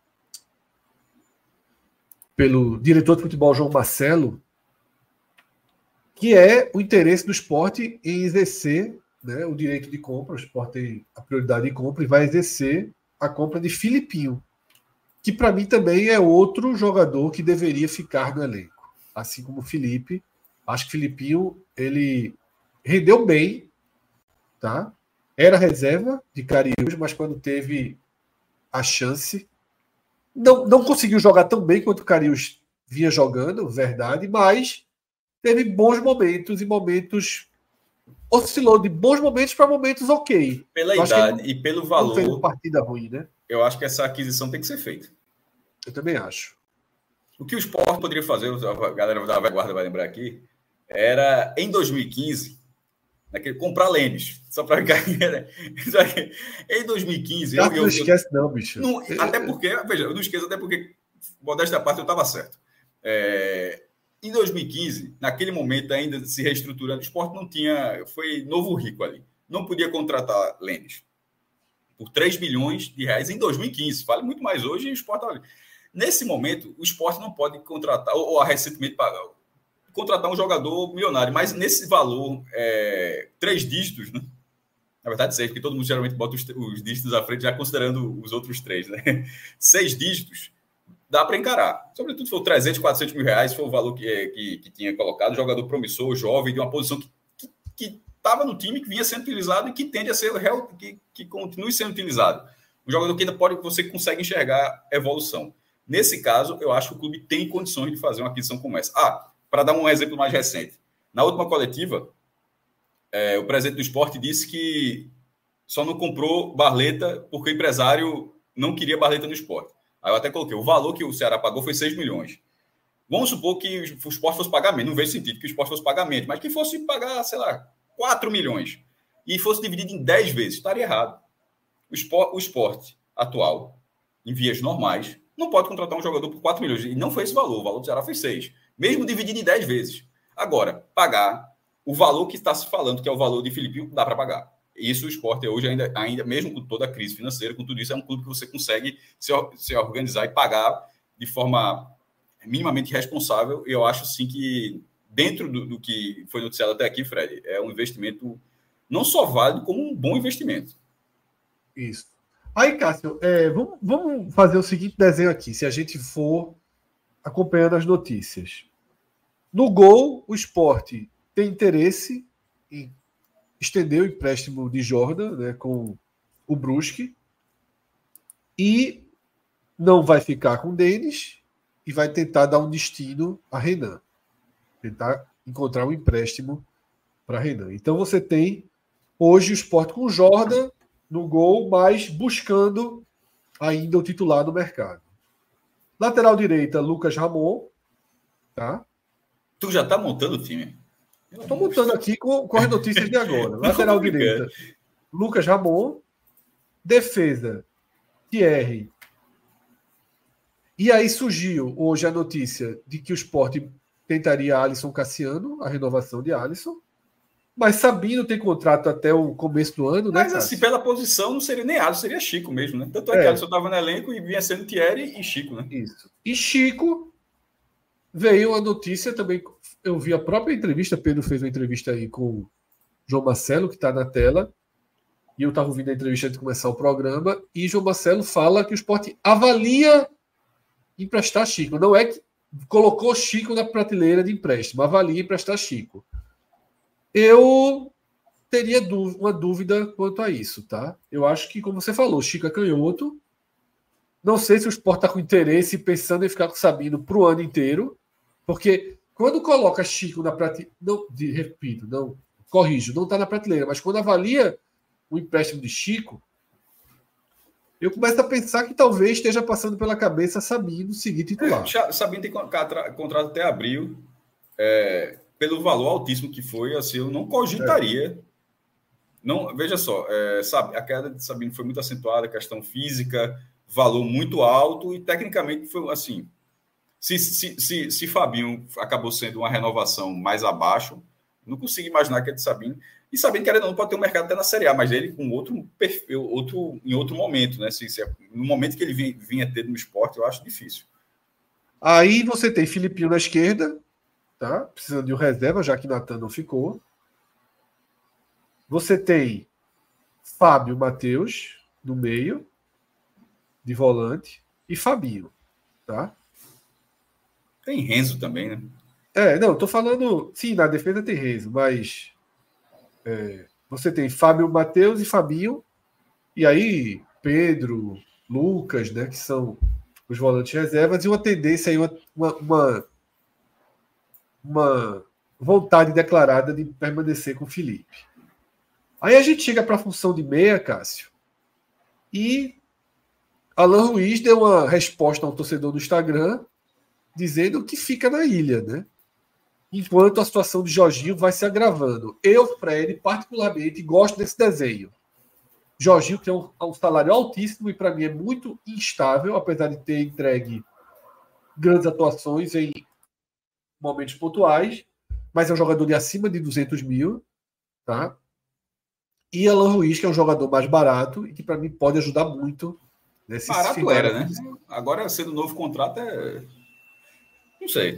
diretor de futebol João Marcelo, que é o interesse do esporte em exercer, né, o direito de compra. O esporte tem a prioridade de compra e vai exercer a compra de Filipinho, que para mim também é outro jogador que deveria ficar no elenco. Assim como o Felipe. Acho que o Filipinho, ele rendeu bem, tá? Era reserva de Cariús, mas quando teve a chance, não conseguiu jogar tão bem quanto o Cariús vinha jogando, verdade, mas teve bons momentos e momentos... Oscilou de bons momentos para momentos ok. Pela idade e pelo valor... Não fez uma partida ruim, né? Eu acho que essa aquisição tem que ser feita. Eu também acho. O que o Sport poderia fazer, a galera da Guarda vai lembrar aqui, era, em 2015, comprar Lênis. Só para né? Em 2015... Não esquece não, bicho. Até porque, veja, eu não esqueço, até porque, modéstia à parte, eu estava certo. Em 2015, naquele momento ainda se reestruturando, o Sport não tinha... Foi novo rico ali. Não podia contratar Lênis por 3 bilhões de reais em 2015. Vale muito mais hoje e o Sport... Nesse momento, o Sport não pode contratar, ou recentemente contratar um jogador milionário, mas nesse valor, 3 dígitos, né? Na verdade, 6, porque todo mundo geralmente bota os dígitos à frente, já considerando os outros 3, né? 6 dígitos, dá para encarar. Sobretudo se for 300, 400 mil reais, foi o valor que tinha colocado, jogador promissor, jovem, de uma posição que estava no time, que vinha sendo utilizado e que tende a ser real, que continue sendo utilizado. Um jogador que ainda você consegue enxergar evolução. Nesse caso, eu acho que o clube tem condições de fazer uma aquisição como essa. Para dar um exemplo mais recente, na última coletiva, o presidente do Sport disse que só não comprou Barleta porque o empresário não queria Barleta no Sport. Aí eu até coloquei, o valor que o Ceará pagou foi 6 milhões. Vamos supor que o Sport fosse pagar menos, não vejo sentido que o Sport fosse pagar menos, mas que fosse pagar, sei lá, 4 milhões e fosse dividido em 10 vezes, estaria errado. O Sport atual, em vias normais, não pode contratar um jogador por 4 milhões. E não foi esse valor. O valor do Ceará foi 6. Mesmo dividido em 10 vezes. Agora, pagar o valor que está se falando, que é o valor de Filipinho, dá para pagar. Isso o Sport hoje, ainda, mesmo com toda a crise financeira, com tudo isso, é um clube que você consegue se organizar e pagar de forma minimamente responsável. E eu acho, sim, que dentro do que foi noticiado até aqui, Fred, é um investimento não só válido, como um bom investimento. Isso. Aí, Cássio, vamos fazer o seguinte desenho aqui, se a gente for acompanhando as notícias. No gol, o Sport tem interesse em estender o empréstimo de Jordan, né, com o Brusque, e não vai ficar com o Denis e vai tentar dar um destino a Renan. Tentar encontrar um empréstimo para Renan. Então você tem hoje o Sport com o Jordan no gol, mas buscando ainda o titular do mercado. Lateral direita, Lucas Ramon. Tá? Tu já tá montando o time? Estou montando aqui com as notícias de agora. Lateral direita, Lucas Ramon. Defesa, Thierry. E aí surgiu hoje a notícia de que o Sport tentaria Alisson Cassiano, a renovação de Alisson. Mas Sabino tem contrato até o começo do ano, né? Mas assim, pela posição não seria nem Alisson, seria Chico mesmo, né? Tanto é que Alisson estava no elenco e vinha sendo Thierry e Chico, né? Isso. E Chico, veio a notícia também, eu vi a própria entrevista, Pedro fez uma entrevista aí com o João Marcelo, que está na tela, e eu estava ouvindo a entrevista antes de começar o programa, e João Marcelo fala que o Sport avalia emprestar Chico. Não é que colocou Chico na prateleira de empréstimo, avalia emprestar Chico. Eu teria uma dúvida quanto a isso, tá? Eu acho que, como você falou, Chico é canhoto. Não sei se o Sport está com interesse pensando em ficar com o Sabino para o ano inteiro, porque quando coloca Chico na prateleira, repito, não corrijo, não está na prateleira, mas quando avalia o empréstimo de Chico, eu começo a pensar que talvez esteja passando pela cabeça Sabino seguir titular. Sabino tem contrato até abril. Pelo valor altíssimo que foi, assim, eu não cogitaria. Não, veja só, a queda de Sabino foi muito acentuada, questão física, valor muito alto, e tecnicamente foi assim. Se Fabinho acabou sendo uma renovação mais abaixo, não consigo imaginar que é de Sabino. E Sabino, querendo ou não, pode ter um mercado até na Série A, mas ele com outro perfil, em outro momento, né? No momento que ele vinha ter no Sport, eu acho difícil. Aí você tem Filipinho na esquerda, tá? Precisando de um reserva, já que Natan não ficou. Você tem Fábio Matheus no meio. de volante e Fabinho, tá? Tem Renzo também, né? Não, tô falando... Sim, na defesa tem Renzo, mas... você tem Fábio, Matheus e Fabinho, e aí Pedro, Lucas, né, que são os volantes reservas, e uma tendência aí, uma vontade declarada de permanecer com o Felipe. Aí a gente chega para a função de meia, Cássio, e Alan Ruiz deu uma resposta a um torcedor do Instagram dizendo que fica na ilha, né? Enquanto a situação de Jorginho vai se agravando. Eu, Fred, particularmente, gosto desse desenho. Jorginho tem um salário altíssimo e, para mim, é muito instável, apesar de ter entregue grandes atuações em momentos pontuais, mas é um jogador de acima de 200 mil, tá? E Alan Ruiz, que é um jogador mais barato e que, para mim, pode ajudar muito. Nesse Barato era, né? Agora, sendo novo contrato, não sei.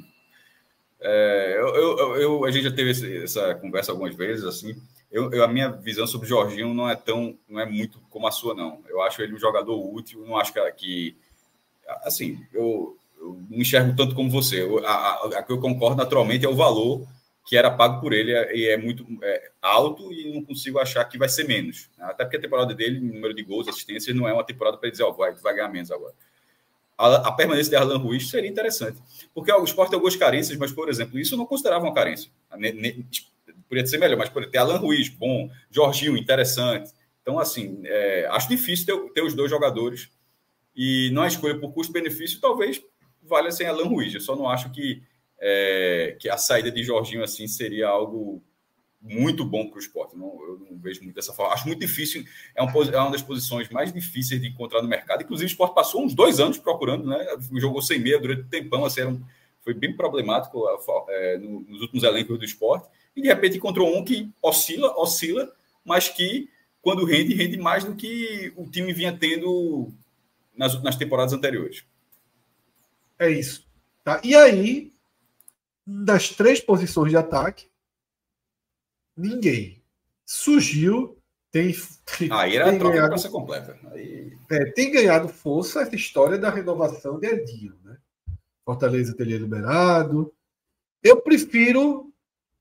A gente já teve essa conversa algumas vezes, assim. A minha visão sobre o Jorginho não é muito como a sua, não. Eu acho ele um jogador útil, não acho que assim, eu não enxergo tanto como você. A que eu concordo naturalmente é o valor que era pago por ele, e é muito alto, e não consigo achar que vai ser menos. Até porque a temporada dele, no número de gols, assistências, não é uma temporada para dizer, vai ganhar menos agora. A permanência de Alan Ruiz seria interessante. Porque o Sport tem algumas carências, mas, por exemplo, isso eu não considerava uma carência. Poderia ser melhor, mas ter Alan Ruiz, bom, Jorginho, interessante. Então, assim, acho difícil ter os dois jogadores, e não a escolha por custo-benefício, talvez valha sem Alan Ruiz. Eu só não acho que a saída de Jorginho assim seria algo muito bom para o Sport. Eu não vejo muito dessa forma. Acho muito difícil. É uma das posições mais difíceis de encontrar no mercado. Inclusive, o Sport passou uns 2 anos procurando, né? Jogou sem meia durante um tempão. Assim, foi bem problemático nos últimos elencos do Sport. E, de repente, encontrou um que oscila, mas que, quando rende mais do que o time vinha tendo nas temporadas anteriores. É isso. Tá? E aí, das 3 posições de ataque, ninguém surgiu. Aí era a troca para ser completa. Tem ganhado força essa história da renovação de Edinho, né? Fortaleza teria liberado. Eu prefiro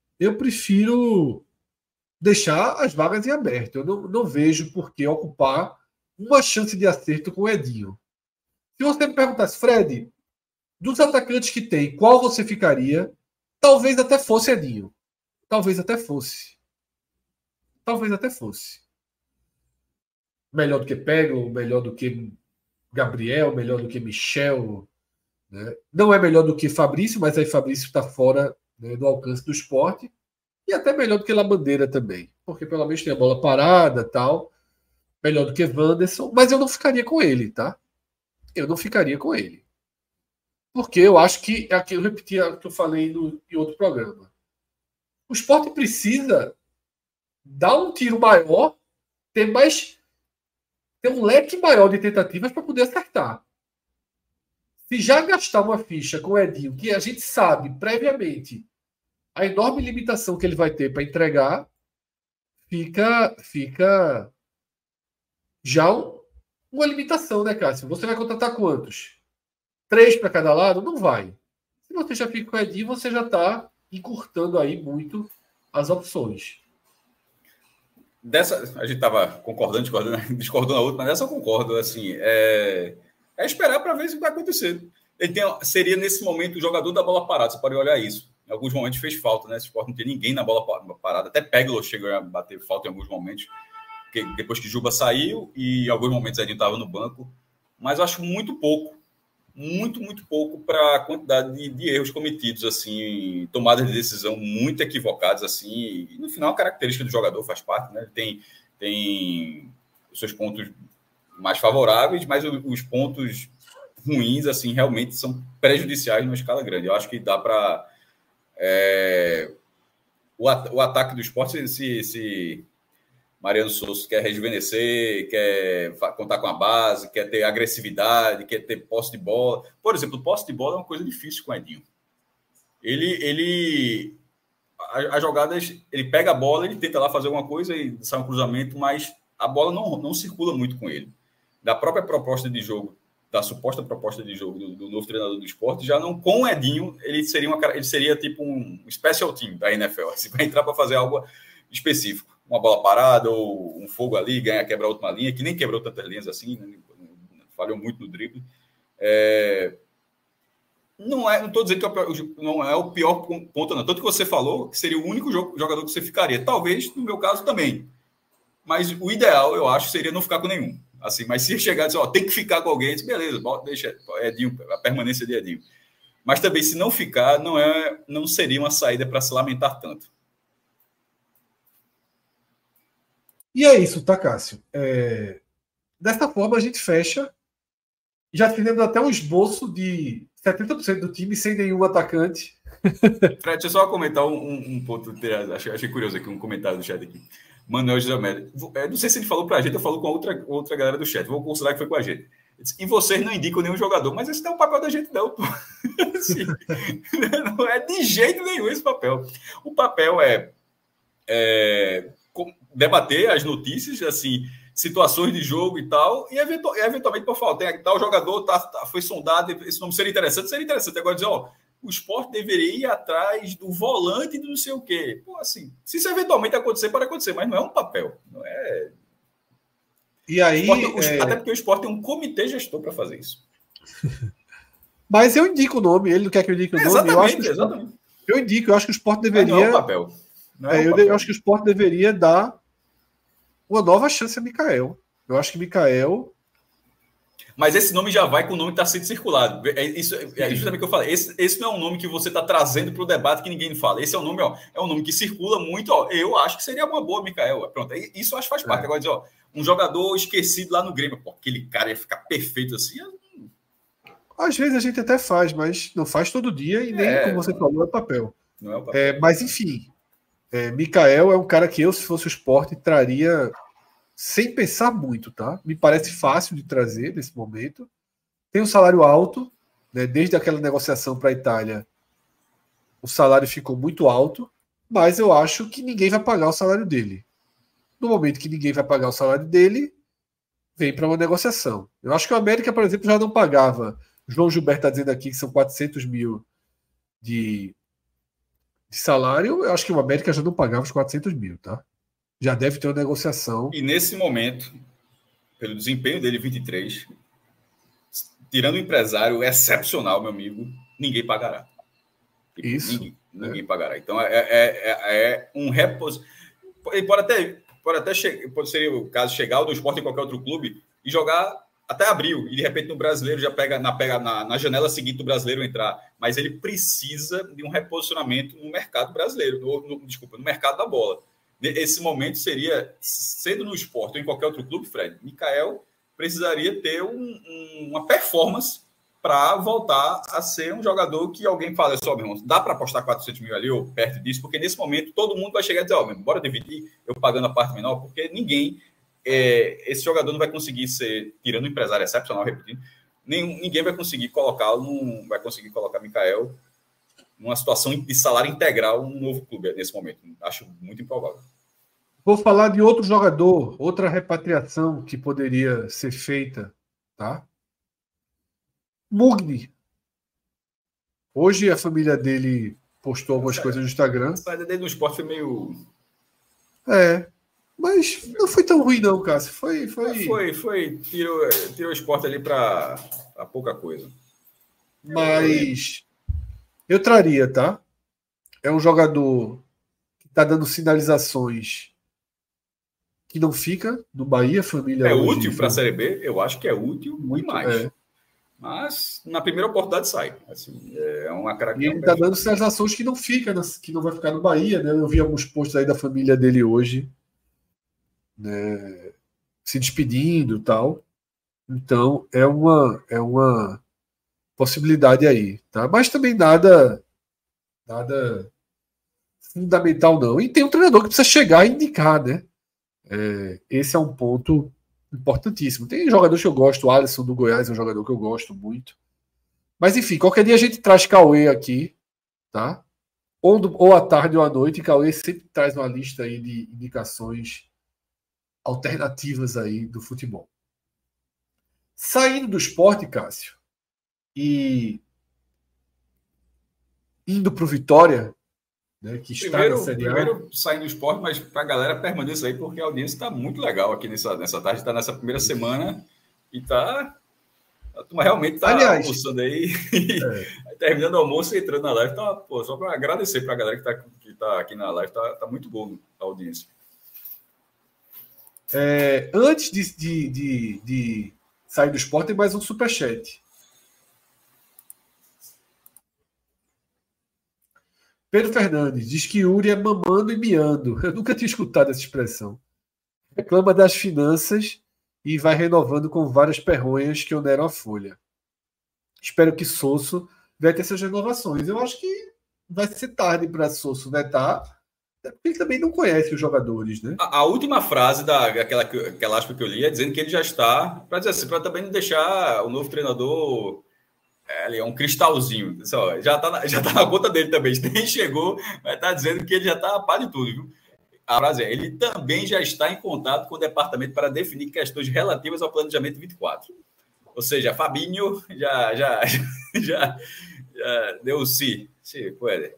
deixar as vagas em aberto. Eu não vejo por que ocupar uma chance de acerto com o Edinho. Se você me perguntasse, Fred, dos atacantes que tem, qual você ficaria? Talvez até fosse Edinho. Talvez até fosse. Melhor do que Pego, melhor do que Gabriel, melhor do que Michel. Né? Não é melhor do que Fabrício, mas aí Fabrício está fora, né, do alcance do Sport. E até melhor do que Labandeira também. Porque pelo menos tem a bola parada e tal. Melhor do que Wanderson. Mas eu não ficaria com ele, tá? Eu não ficaria com ele. Porque eu acho que é aquilo, eu repeti o que eu falei em outro programa. O Sport precisa dar um tiro maior, ter um leque maior de tentativas para poder acertar. Se já gastar uma ficha com o Edinho, que a gente sabe previamente a enorme limitação que ele vai ter para entregar, fica já uma limitação, né, Cássio? Você vai contratar quantos? 3 para cada lado? Não vai. Se você já fica com o Edinho, você já está encurtando aí muito as opções. A gente estava concordando, discordando na outra, mas dessa eu concordo. Assim, é esperar para ver se vai acontecer. Seria, nesse momento, o jogador da bola parada. Você pode olhar isso. Em alguns momentos fez falta, né? Esse Sport não tem ninguém na bola parada. Até Peglo chegou a bater falta em alguns momentos, depois que Juba saiu, e em alguns momentos ele estava no banco. Mas eu acho muito pouco para a quantidade de erros cometidos, assim, tomadas de decisão muito equivocadas, assim, e no final a característica do jogador faz parte, né? Ele tem os seus pontos mais favoráveis, mas os pontos ruins, assim, realmente são prejudiciais numa escala grande. Eu acho que dá para o ataque do Sport, se Mariano Souza quer rejuvenescer, quer contar com a base, quer ter agressividade, quer ter posse de bola. Por exemplo, posse de bola é uma coisa difícil com o Edinho. As jogadas, ele pega a bola, ele tenta lá fazer alguma coisa e sai um cruzamento, mas a bola não circula muito com ele. da própria proposta de jogo, da suposta proposta de jogo do novo treinador do Sport, já não com o Edinho, ele seria tipo um special team da NFL, assim, vai entrar para fazer algo específico, uma bola parada ou um fogo ali, quebra a última linha, que nem quebrou tantas linhas assim, né? Falhou muito no drible. Não estou dizendo que não é o pior ponto, não. Tanto que você falou que seria o único jogador que você ficaria. Talvez, no meu caso, também. Mas o ideal, eu acho, seria não ficar com nenhum. Assim, mas se chegar e dizer, tem que ficar com alguém, beleza, deixa Edinho, a permanência de Edinho. Mas também, se não ficar, não seria uma saída para se lamentar tanto. E é isso, tá, Cássio? Dessa forma, a gente fecha. Já fizemos até um esboço de 70% do time sem nenhum atacante. Fred, deixa eu só comentar um ponto. Achei curioso aqui, um comentário do chat aqui. Manuel José Médio. Não sei se ele falou para a gente ou falou com outra galera do chat. Vou considerar que foi com a gente. E vocês não indicam nenhum jogador, mas esse não é o papel da gente, não. Assim, não é de jeito nenhum esse papel. O papel é debater as notícias, assim, situações de jogo e tal, e eventualmente, por falar, tem tal jogador, foi sondado, esse nome seria interessante. Agora dizer, o Sport deveria ir atrás do volante do não sei o quê. Pô, assim, se isso eventualmente acontecer, pode acontecer, mas não é um papel. Não é. E aí. Até porque o Sport tem um comitê gestor para fazer isso. Mas eu indico o nome, ele não quer que eu indique o nome. Exatamente. Eu acho que o Sport deveria. Mas não é um papel. Eu acho que o Sport deveria dar uma nova chance a Mikael. Eu acho que Mikael. Mas esse nome já vai com o nome que está sendo circulado. Isso é justamente o que eu falei. Esse não é um nome que você está trazendo para o debate que ninguém fala. Esse é um nome, é um nome que circula muito. Eu acho que seria uma boa, Mikael. Pronto, isso eu acho que faz parte. Agora, dizer, um jogador esquecido lá no Grêmio. Pô, aquele cara ia ficar perfeito assim. Às vezes a gente até faz, mas não faz todo dia e nem, como você falou, é papel. Não é o papel. Mas, enfim, Mikael é um cara que eu, se fosse o Sport, traria sem pensar muito, tá? Me parece fácil de trazer nesse momento. Tem um salário alto, né? Desde aquela negociação para a Itália, o salário ficou muito alto, mas eu acho que ninguém vai pagar o salário dele. No momento que ninguém vai pagar o salário dele, vem para uma negociação. Eu acho que o América, por exemplo, já não pagava. João Gilberto está dizendo aqui que são 400 mil de salário. Eu acho que o América já não pagava os 400 mil, tá? Já deve ter uma negociação. E nesse momento, pelo desempenho dele 23, tirando o empresário excepcional, meu amigo, ninguém pagará. Isso. Ninguém pagará. Então, um repouso. Pode ser o caso chegar do Sport em qualquer outro clube e jogar até abril, e de repente no brasileiro já pega na janela seguinte do brasileiro entrar. Mas ele precisa de um reposicionamento no mercado brasileiro, no mercado da bola. Esse momento seria, sendo no Sport ou em qualquer outro clube, Fred, Mikael precisaria ter uma performance para voltar a ser um jogador que alguém fala, só, meu irmão, dá para apostar 400 mil ali ou perto disso, porque nesse momento todo mundo vai chegar e dizer, bora dividir, eu pagando a parte menor, porque esse jogador não vai conseguir ser, tirando o empresário excepcional, repetindo, ninguém vai conseguir colocar Mikael numa situação de salário integral num novo clube nesse momento. Acho muito improvável. Vou falar de outro jogador, outra repatriação que poderia ser feita, tá? Mugni. Hoje a família dele postou algumas coisas no Instagram. A saída dele no Sport foi meio... Mas não foi tão ruim não, Cássio. Foi. Tirou o Sport ali para pouca coisa. Mas eu traria, tá? É um jogador que está dando sinalizações que não fica no Bahia, família. É útil para a Série B? Eu acho que é útil muito mais. Mas na primeira oportunidade sai. Assim, é uma característica. E ele está dando sinalizações que não fica, que não vai ficar no Bahia, né? Eu vi alguns posts aí da família dele hoje, né, se despedindo e tal. Então é uma possibilidade aí, tá? Mas também nada fundamental não. E tem um treinador que precisa chegar e indicar, né? Esse é um ponto importantíssimo. Tem jogadores que eu gosto, o Alisson do Goiás é um jogador que eu gosto muito. Mas enfim, qualquer dia a gente traz Cauê aqui, tá? Ou à tarde ou à noite, e Cauê sempre traz uma lista aí de indicações alternativas aí do futebol. Saindo do Sport, Cássio, e indo para o Vitória, né, que está na Série A. Primeiro saindo do Sport, mas para a galera permaneça aí, porque a audiência está muito legal aqui nessa tarde, está nessa primeira semana e a turma realmente está almoçando aí, terminando o almoço e entrando na live. Então, só para agradecer para a galera que tá aqui na live, tá muito bom a audiência. Antes de sair do Sport, tem mais um superchat. Pedro Fernandes diz que Yuri é mamando e miando. Eu nunca tinha escutado essa expressão. Reclama das finanças e vai renovando com várias perronhas que oneram a folha. Espero que Sosso venha ter essas renovações. Eu acho que vai ser tarde para Sosso vetar, porque ele também não conhece os jogadores, né? A última frase daquela aspa que eu li é dizendo que ele já está, para dizer assim, para também não deixar o novo treinador ali, um cristalzinho. Já tá na conta dele também. Nem chegou, mas está dizendo que ele já está a par de tudo, viu? A frase é: ele também já está em contato com o departamento para definir questões relativas ao planejamento 24. Ou seja, Fabinho já deu o sim. Sim, pode.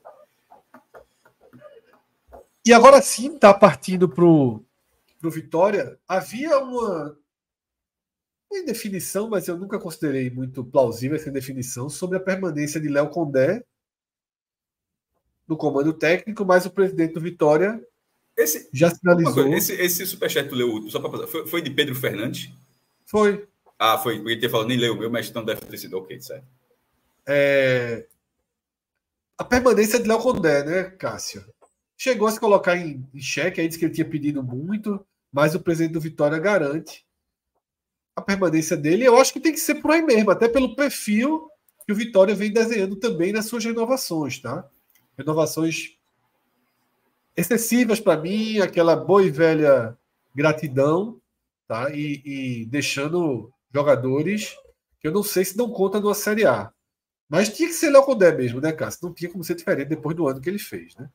E agora sim, está partindo para o Vitória. Havia uma indefinição, mas eu nunca considerei muito plausível essa indefinição sobre a permanência de Léo Condé no comando técnico, mas o presidente do Vitória já sinalizou. Esse superchat tu leu, só para foi de Pedro Fernandes? Foi. Ah, foi. Ele ter falado, nem leu o meu, mas não deve ter sido. Ok, certo. A permanência de Léo Condé, né, Cássio? Chegou a se colocar em xeque, aí disse que ele tinha pedido muito, mas o presidente do Vitória garante a permanência dele. Eu acho que tem que ser por aí mesmo, até pelo perfil que o Vitória vem desenhando também nas suas renovações, tá? Renovações excessivas para mim, aquela boa e velha gratidão, tá? E deixando jogadores que eu não sei se dão conta de uma Série A. Mas tinha que ser Léo Condé mesmo, né, Cássio? Não tinha como ser diferente depois do ano que ele fez, né?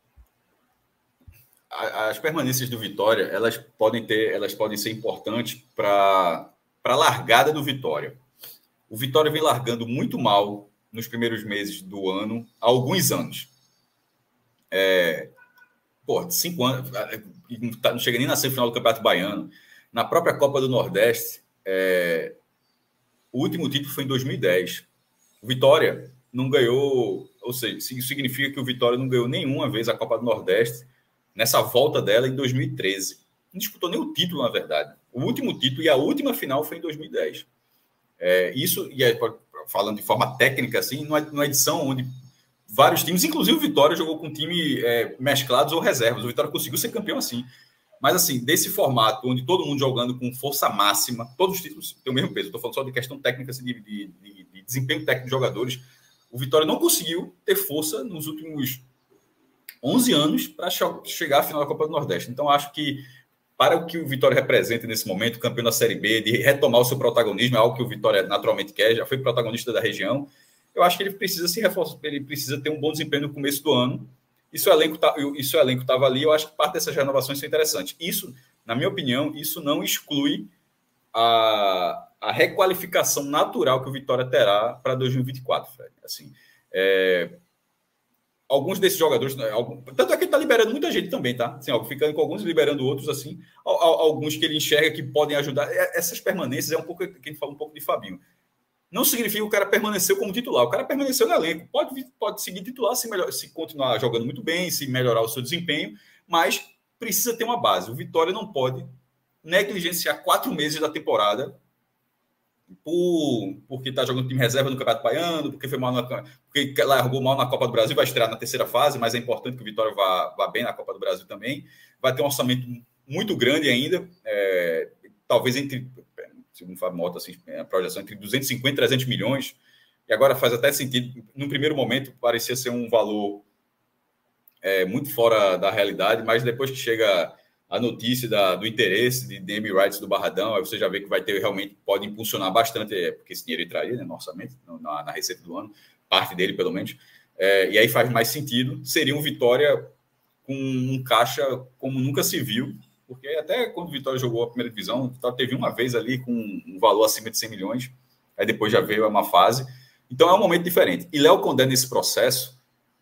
As permanências do Vitória, elas podem ser importantes para a largada do Vitória. O Vitória vem largando muito mal nos primeiros meses do ano, há alguns anos. 5 anos, não chega nem na semifinal do Campeonato Baiano. Na própria Copa do Nordeste, o último título foi em 2010. O Vitória não ganhou, ou seja, isso significa que o Vitória não ganhou nenhuma vez a Copa do Nordeste nessa volta dela em 2013. Não disputou nem o título, na verdade. O último título e a última final foi em 2010. Falando de forma técnica, assim, numa edição onde vários times, inclusive o Vitória, jogou com time mesclados ou reservas. O Vitória conseguiu ser campeão assim. Mas, assim, desse formato, onde todo mundo jogando com força máxima, todos os títulos têm o mesmo peso. Estou falando só de questão técnica, assim, de desempenho técnico de jogadores. O Vitória não conseguiu ter força nos últimos 11 anos para chegar à final da Copa do Nordeste. Então, acho que para o que o Vitória representa nesse momento, campeão da Série B, de retomar o seu protagonismo, é algo que o Vitória naturalmente quer, já foi protagonista da região, eu acho que ele precisa se reforçar, ele precisa ter um bom desempenho no começo do ano. E se o elenco estava ali, eu acho que parte dessas renovações são interessantes. Isso, na minha opinião, isso não exclui a requalificação natural que o Vitória terá para 2024, Fred. Assim, alguns desses jogadores, tanto é que ele está liberando muita gente também, tá? Assim, ficando com alguns, liberando outros, assim, alguns que ele enxerga que podem ajudar. Essas permanências é um pouco, que a gente fala um pouco de Fabinho. Não significa que o cara permaneceu como titular, o cara permaneceu no elenco, pode seguir titular se continuar jogando muito bem, se melhorar o seu desempenho, mas precisa ter uma base. O Vitória não pode negligenciar 4 meses da temporada porque está jogando time reserva no Campeonato Baiano, porque largou mal na Copa do Brasil, vai estrear na terceira fase, mas é importante que o Vitória vá bem na Copa do Brasil também. Vai ter um orçamento muito grande ainda, talvez segundo o Fábio Mota, assim, a projeção entre 250 e 300 milhões, e agora faz até sentido. No primeiro momento, parecia ser um valor muito fora da realidade, mas depois que chega a notícia do interesse de Demi Rights do Barradão, aí você já vê que vai ter, realmente pode impulsionar bastante, porque esse dinheiro entraria, né, no orçamento, na receita do ano, parte dele pelo menos, e aí faz mais sentido. Seria um Vitória com um caixa como nunca se viu Porque até quando o Vitória jogou a primeira divisão, o Vitória teve uma vez ali com um valor acima de 100 milhões, aí depois já veio uma fase. Então é um momento diferente. E Léo Condé, nesse processo,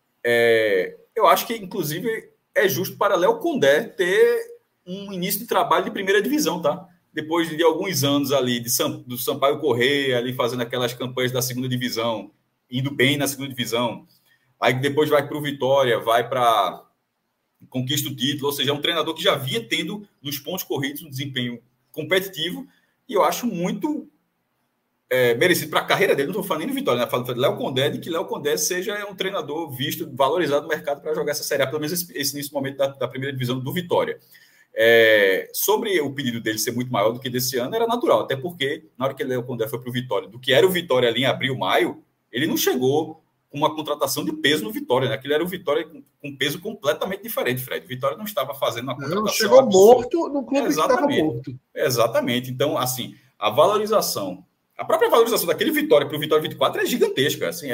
eu acho que, inclusive, é justo para Léo Condé ter um início de trabalho de primeira divisão, tá? Depois de alguns anos ali do Sampaio Corrêa, ali fazendo aquelas campanhas da segunda divisão, indo bem na segunda divisão, aí depois vai para o Vitória, vai para conquista o título, ou seja, é um treinador que já vinha tendo nos pontos corridos um desempenho competitivo, e eu acho muito merecido para a carreira dele. Não estou falando nem do Vitória, né? Falando de Léo Condé, de que Léo Condé seja um treinador visto, valorizado no mercado para jogar essa Série A, pelo menos nesse momento da primeira divisão do Vitória. Sobre o pedido dele ser muito maior do que desse ano, era natural, até porque na hora que Léo Condé foi para o Vitória, do que era o Vitória ali em abril, maio, ele não chegou com uma contratação de peso no Vitória, né? Aquilo era o Vitória com peso completamente diferente, Fred. O Vitória não estava fazendo uma contratação. Não, chegou absurda. Morto no clube que estava morto. Exatamente. Então, assim, a própria valorização daquele Vitória para o Vitória 24 é gigantesca. Assim,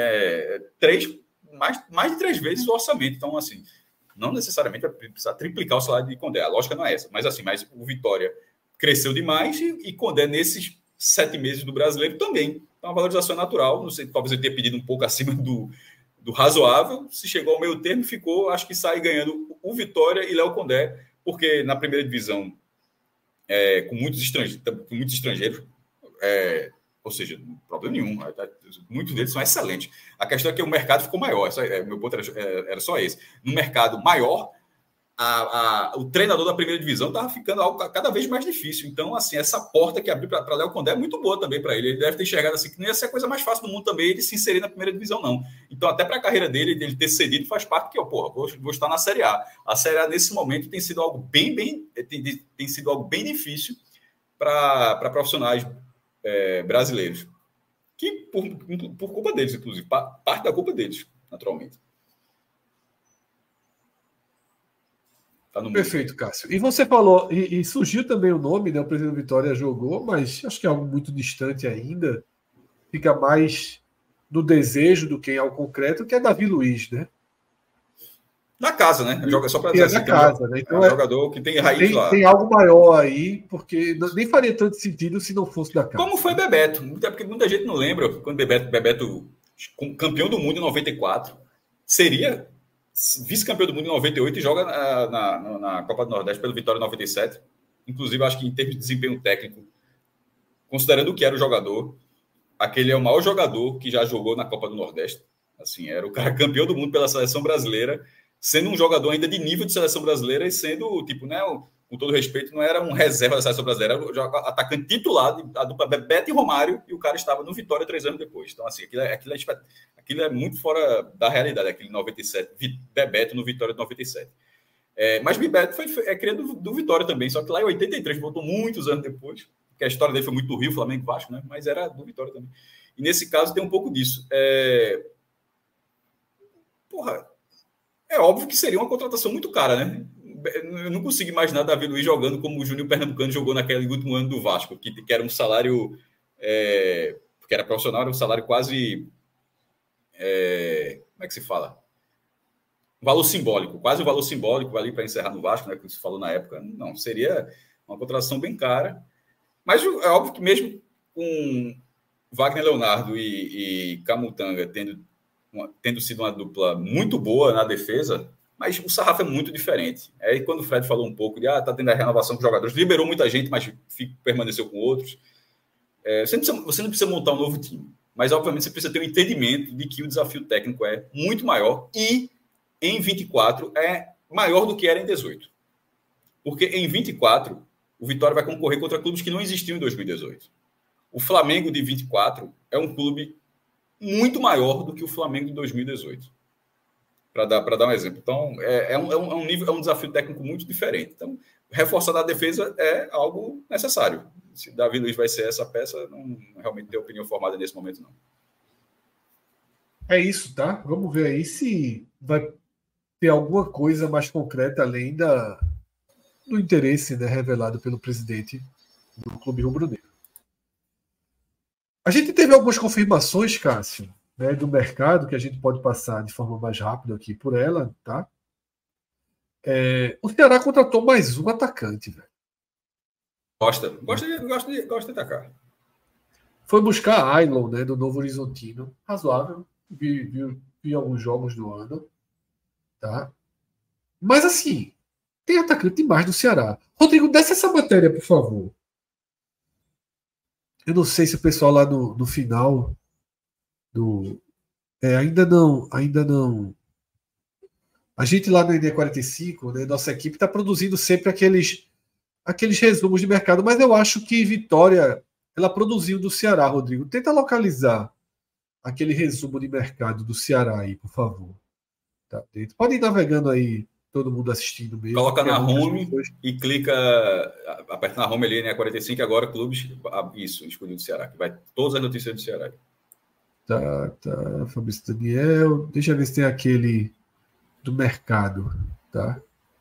mais de 3 vezes o orçamento. Então, assim, não necessariamente vai precisar triplicar o salário de Condé. A lógica não é essa. Mas, assim, o Vitória cresceu demais e Condé, nesses 7 meses do Brasileiro, também. Então, a valorização é natural. Não sei, talvez eu tenha pedido um pouco acima do razoável. Se chegou ao meio termo, ficou. Acho que sai ganhando o Vitória e Léo Condé, porque na primeira divisão, com muitos estrangeiros, ou seja, não problema nenhum. Muitos deles são excelentes. A questão é que o mercado ficou maior. Meu ponto era só esse. No mercado maior, o treinador da primeira divisão estava ficando algo cada vez mais difícil. Então, assim, essa porta que abriu para Léo Condé é muito boa também para ele. Ele deve ter enxergado assim que não ia ser a coisa mais fácil do mundo também ele se inserir na primeira divisão, não. Então, até para a carreira dele, ele ter cedido faz parte que eu, vou estar na Série A. A Série A, nesse momento, tem sido algo tem sido algo bem difícil para profissionais brasileiros. Que, por culpa deles, inclusive. Parte da culpa deles, naturalmente. Tá no Perfeito, Cássio. E você falou, e surgiu também o nome, né? O presidente do Vitória jogou, mas acho que é algo muito distante ainda. Fica mais no desejo do que ao concreto, que é Davi Luiz, né? Na casa, né? Joga só para dizer assim, da casa, né? Então é um jogador que tem raiz lá. Tem algo maior aí, porque nem faria tanto sentido se não fosse da casa. Como foi Bebeto? Até porque muita gente não lembra quando Bebeto campeão do mundo em 94, seria vice-campeão do mundo em 98 e joga na Copa do Nordeste pelo Vitória em 97. Inclusive, acho que em termos de desempenho técnico, considerando o que era o jogador, aquele é o maior jogador que já jogou na Copa do Nordeste. Assim, era o cara campeão do mundo pela seleção brasileira, sendo um jogador ainda de nível de seleção brasileira e sendo, tipo, né, com todo respeito, não era um reserva da seleção brasileira, era um atacante titular, a dupla Bebeto e Romário, e o cara estava no Vitória 3 anos depois. Então, assim, aquilo é muito fora da realidade, aquele 97, Bebeto no Vitória de 97. Mas Bebeto foi criado do Vitória também, só que lá em 83, voltou muitos anos depois, porque a história dele foi muito do Rio, Flamengo e Vasco, né? Mas era do Vitória também. E nesse caso tem um pouco disso. É óbvio que seria uma contratação muito cara, né? Eu não consigo imaginar Davi Luiz jogando como o Júnior Pernambucano jogou naquele último ano do Vasco, que era um salário, que era profissional, era um salário quase, como é que se fala? Um valor simbólico, quase um valor simbólico ali para encerrar no Vasco, né, que se falou na época. Não, seria uma contratação bem cara. Mas é óbvio que mesmo com Wagner Leonardo e Camutanga tendo sido uma dupla muito boa na defesa, mas o sarrafo é muito diferente. Aí quando o Fred falou um pouco de tá tendo a renovação com os jogadores, liberou muita gente, mas permaneceu com outros. Você não precisa montar um novo time, mas obviamente você precisa ter um entendimento de que o desafio técnico é muito maior e em 24 é maior do que era em 18. Porque em 24 o Vitória vai concorrer contra clubes que não existiam em 2018. O Flamengo de 24 é um clube muito maior do que o Flamengo de 2018. Para dar um exemplo. Então, é um desafio técnico muito diferente. Então, reforçar a defesa é algo necessário. Se Davi Luiz vai ser essa peça, não realmente tenho opinião formada nesse momento, não. É isso, tá? Vamos ver aí se vai ter alguma coisa mais concreta além do interesse, né, revelado pelo presidente do Clube Rubro-Negro. A gente teve algumas confirmações, Cássio, né, do mercado, que a gente pode passar de forma mais rápida aqui por ela, tá? O Ceará contratou mais um atacante, velho. Gosta de atacar. Foi buscar Ailon, né, do Novo Horizontino. Razoável. Vi alguns jogos do ano. Tá? Mas assim, tem atacante demais do Ceará. Rodrigo, desce essa matéria, por favor. Eu não sei se o pessoal lá no final do. Ainda não. A gente lá no NE45, né, nossa equipe está produzindo sempre aqueles resumos de mercado, mas eu acho que Vitória ela produziu do Ceará, Rodrigo. Tenta localizar aquele resumo de mercado do Ceará aí, por favor. Tá dentro. Pode ir navegando aí, todo mundo assistindo mesmo. Coloca na home e clica, aperta na home ali, né? 45 agora, clubes. Isso, escolhido do Ceará, que vai todas as notícias do Ceará. Tá. Fabrício Daniel. Deixa eu ver se tem aquele do mercado, tá?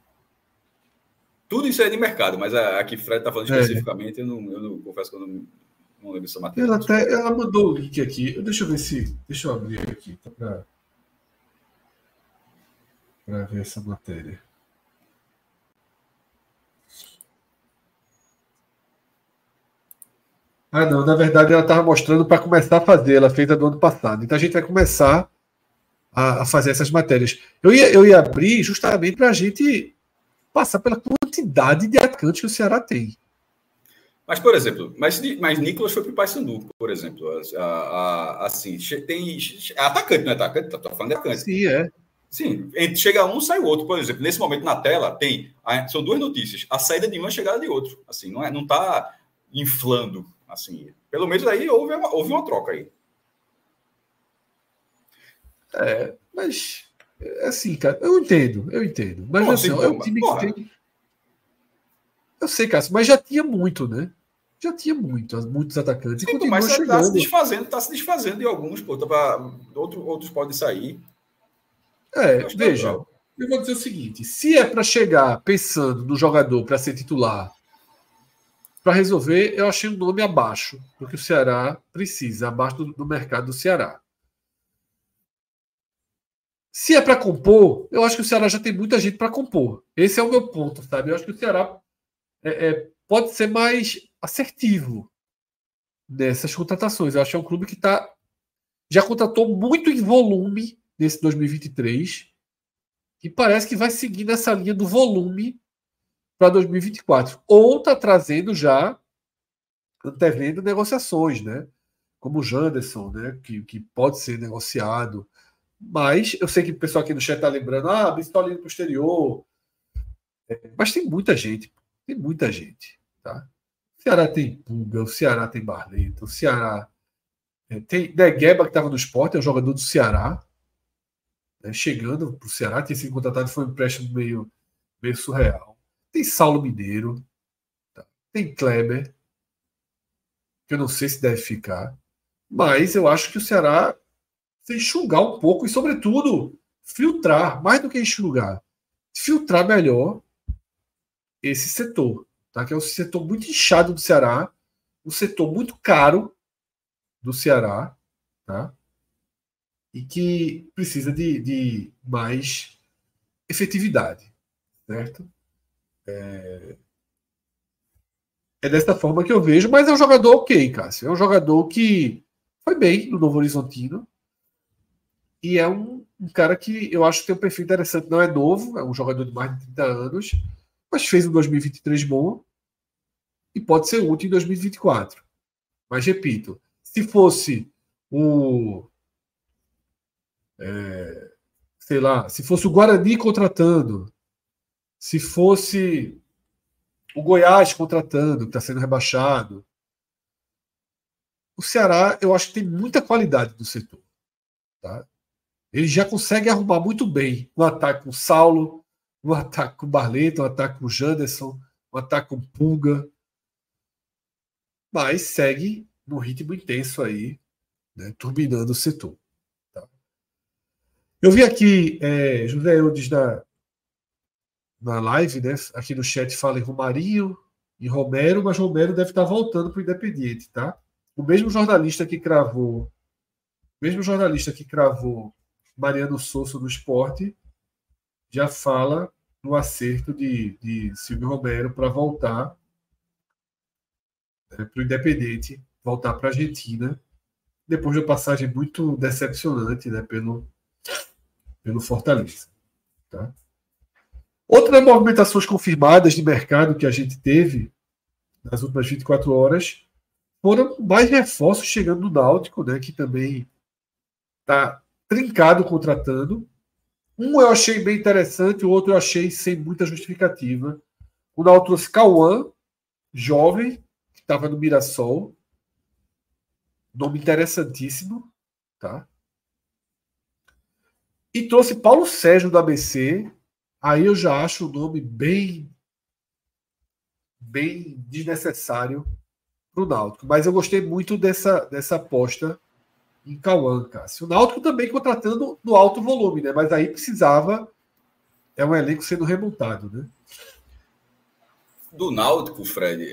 Tudo isso é de mercado, mas aqui Fred está falando especificamente, eu não confesso que eu não lembro essa matéria. Ela mandou o link aqui. Deixa eu abrir aqui para ver essa matéria. Não, na verdade ela estava mostrando para começar a fazer, ela fez a do ano passado. Então a gente vai começar a fazer essas matérias. Eu ia abrir justamente para a gente passar pela quantidade de atacantes que o Ceará tem. Mas, por exemplo, mas Nicolas foi para o Paysandu, por exemplo. Assim, tem atacante, não é atacante? Tá falando de atacante. Sim, é. Sim, chega um, sai o outro, por exemplo. Nesse momento na tela são duas notícias. A saída de um e a chegada de outro. Assim, não está inflando. Assim, pelo menos aí houve uma troca aí. Mas assim, cara, eu entendo. Mas assim, é um time que tem. Eu sei, Cássio, mas já tinha muito, né? Já tinha muitos atacantes. Sim, mas está se desfazendo de alguns, pô. Outros podem sair. Veja, eu vou dizer o seguinte: se é para chegar pensando no jogador para ser titular, para resolver, eu achei um nome abaixo do que o Ceará precisa, abaixo do mercado do Ceará. Se é para compor, eu acho que o Ceará já tem muita gente para compor. Esse é o meu ponto, sabe? Eu acho que o Ceará pode ser mais assertivo nessas contratações. Eu acho que é um clube que já contratou muito em volume nesse 2023 e parece que vai seguir nessa linha do volume para 2024. Ou está trazendo já, antevendo negociações, né? Como o Janderson, né? Que pode ser negociado. Mas eu sei que o pessoal aqui no chat está lembrando, Bistolino para o exterior. Mas tem muita gente. Tá? O Ceará tem Pulga, o Ceará tem Barleta, o Ceará tem Negueba, que estava no Sport, é um jogador do Ceará, né, chegando para o Ceará, tinha sido contratado, foi um empréstimo meio surreal. Tem Saulo Mineiro, tá? Tem Kleber, que eu não sei se deve ficar, mas eu acho que o Ceará se enxugar um pouco e, sobretudo, filtrar, mais do que enxugar, filtrar melhor esse setor, tá? Que é um setor muito inchado do Ceará, um setor muito caro do Ceará, tá? E que precisa de mais efetividade, certo? É dessa forma que eu vejo, mas é um jogador ok, Cássio. É um jogador que foi bem no Novo Horizontino e é um cara que eu acho que tem um perfil interessante. Não é novo, é um jogador de mais de 30 anos, mas fez um 2023 bom e pode ser útil em 2024. Mas, repito, se fosse se fosse o Guarani contratando, se fosse o Goiás contratando, que está sendo rebaixado, o Ceará, eu acho que tem muita qualidade no setor. Tá? Ele já consegue arrumar muito bem um ataque com o Saulo, um ataque com o Barleta, um ataque com o Janderson, um ataque com o Pulga, mas segue num ritmo intenso aí, né, turbinando o setor. Tá? Eu vi aqui José Eudes na live, né, aqui no chat fala em Romarinho e Romero, mas Romero deve estar voltando para o Independiente, tá? O mesmo jornalista que cravou Mariano Souza no Sport já fala no acerto de Silvio Romero para voltar para o Independente, voltar para a Argentina, depois de uma passagem muito decepcionante, né, pelo Fortaleza. Tá? Outras movimentações confirmadas de mercado que a gente teve nas últimas 24 horas foram mais reforços chegando no Náutico, né, que também está trincado contratando. Um eu achei bem interessante, o outro eu achei sem muita justificativa. O Náutico trouxe Cauã, jovem, que estava no Mirassol. Nome interessantíssimo. Tá? E trouxe Paulo Sérgio do ABC. Aí eu já acho o nome bem desnecessário para o Náutico. Mas eu gostei muito dessa aposta em Cauã, Cássio. O Náutico também contratando no alto volume, né? Mas aí precisava... É um elenco sendo remontado, né? Do Náutico, Fred,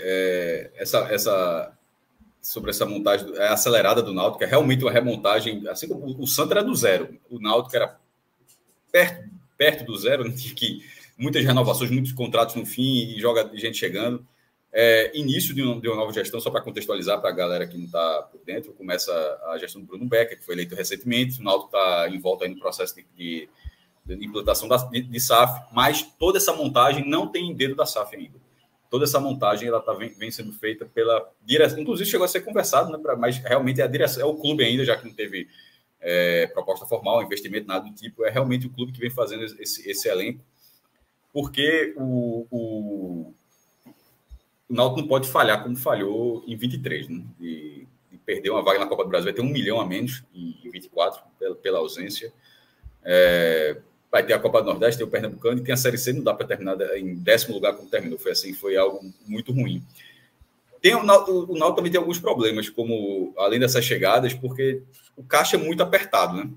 sobre essa montagem acelerada do Náutico, é realmente uma remontagem, assim como o Santa era do zero, o Náutico era perto do zero, né? Que muitas renovações, muitos contratos no fim e joga gente chegando. Início de uma nova gestão, só para contextualizar para a galera que não está por dentro, começa a gestão do Bruno Becker, que foi eleito recentemente, o Náutico está em volta aí no processo de implantação de SAF, mas toda essa montagem não tem dedo da SAF ainda. Toda essa montagem ela vem sendo feita pela direção, inclusive chegou a ser conversado, né, mas realmente é a direção, é o clube ainda, já que não teve proposta formal, investimento, nada do tipo, é realmente o clube que vem fazendo esse elenco, porque o Náutico não pode falhar como falhou em 23, né? De perder uma vaga na Copa do Brasil, vai ter 1 milhão a menos em 24, pela ausência. Vai ter a Copa do Nordeste, tem o Pernambucano e tem a Série C, não dá para terminar em 10º lugar como terminou. Foi algo muito ruim. O Náutico também tem alguns problemas, como além dessas chegadas, porque o caixa é muito apertado, né?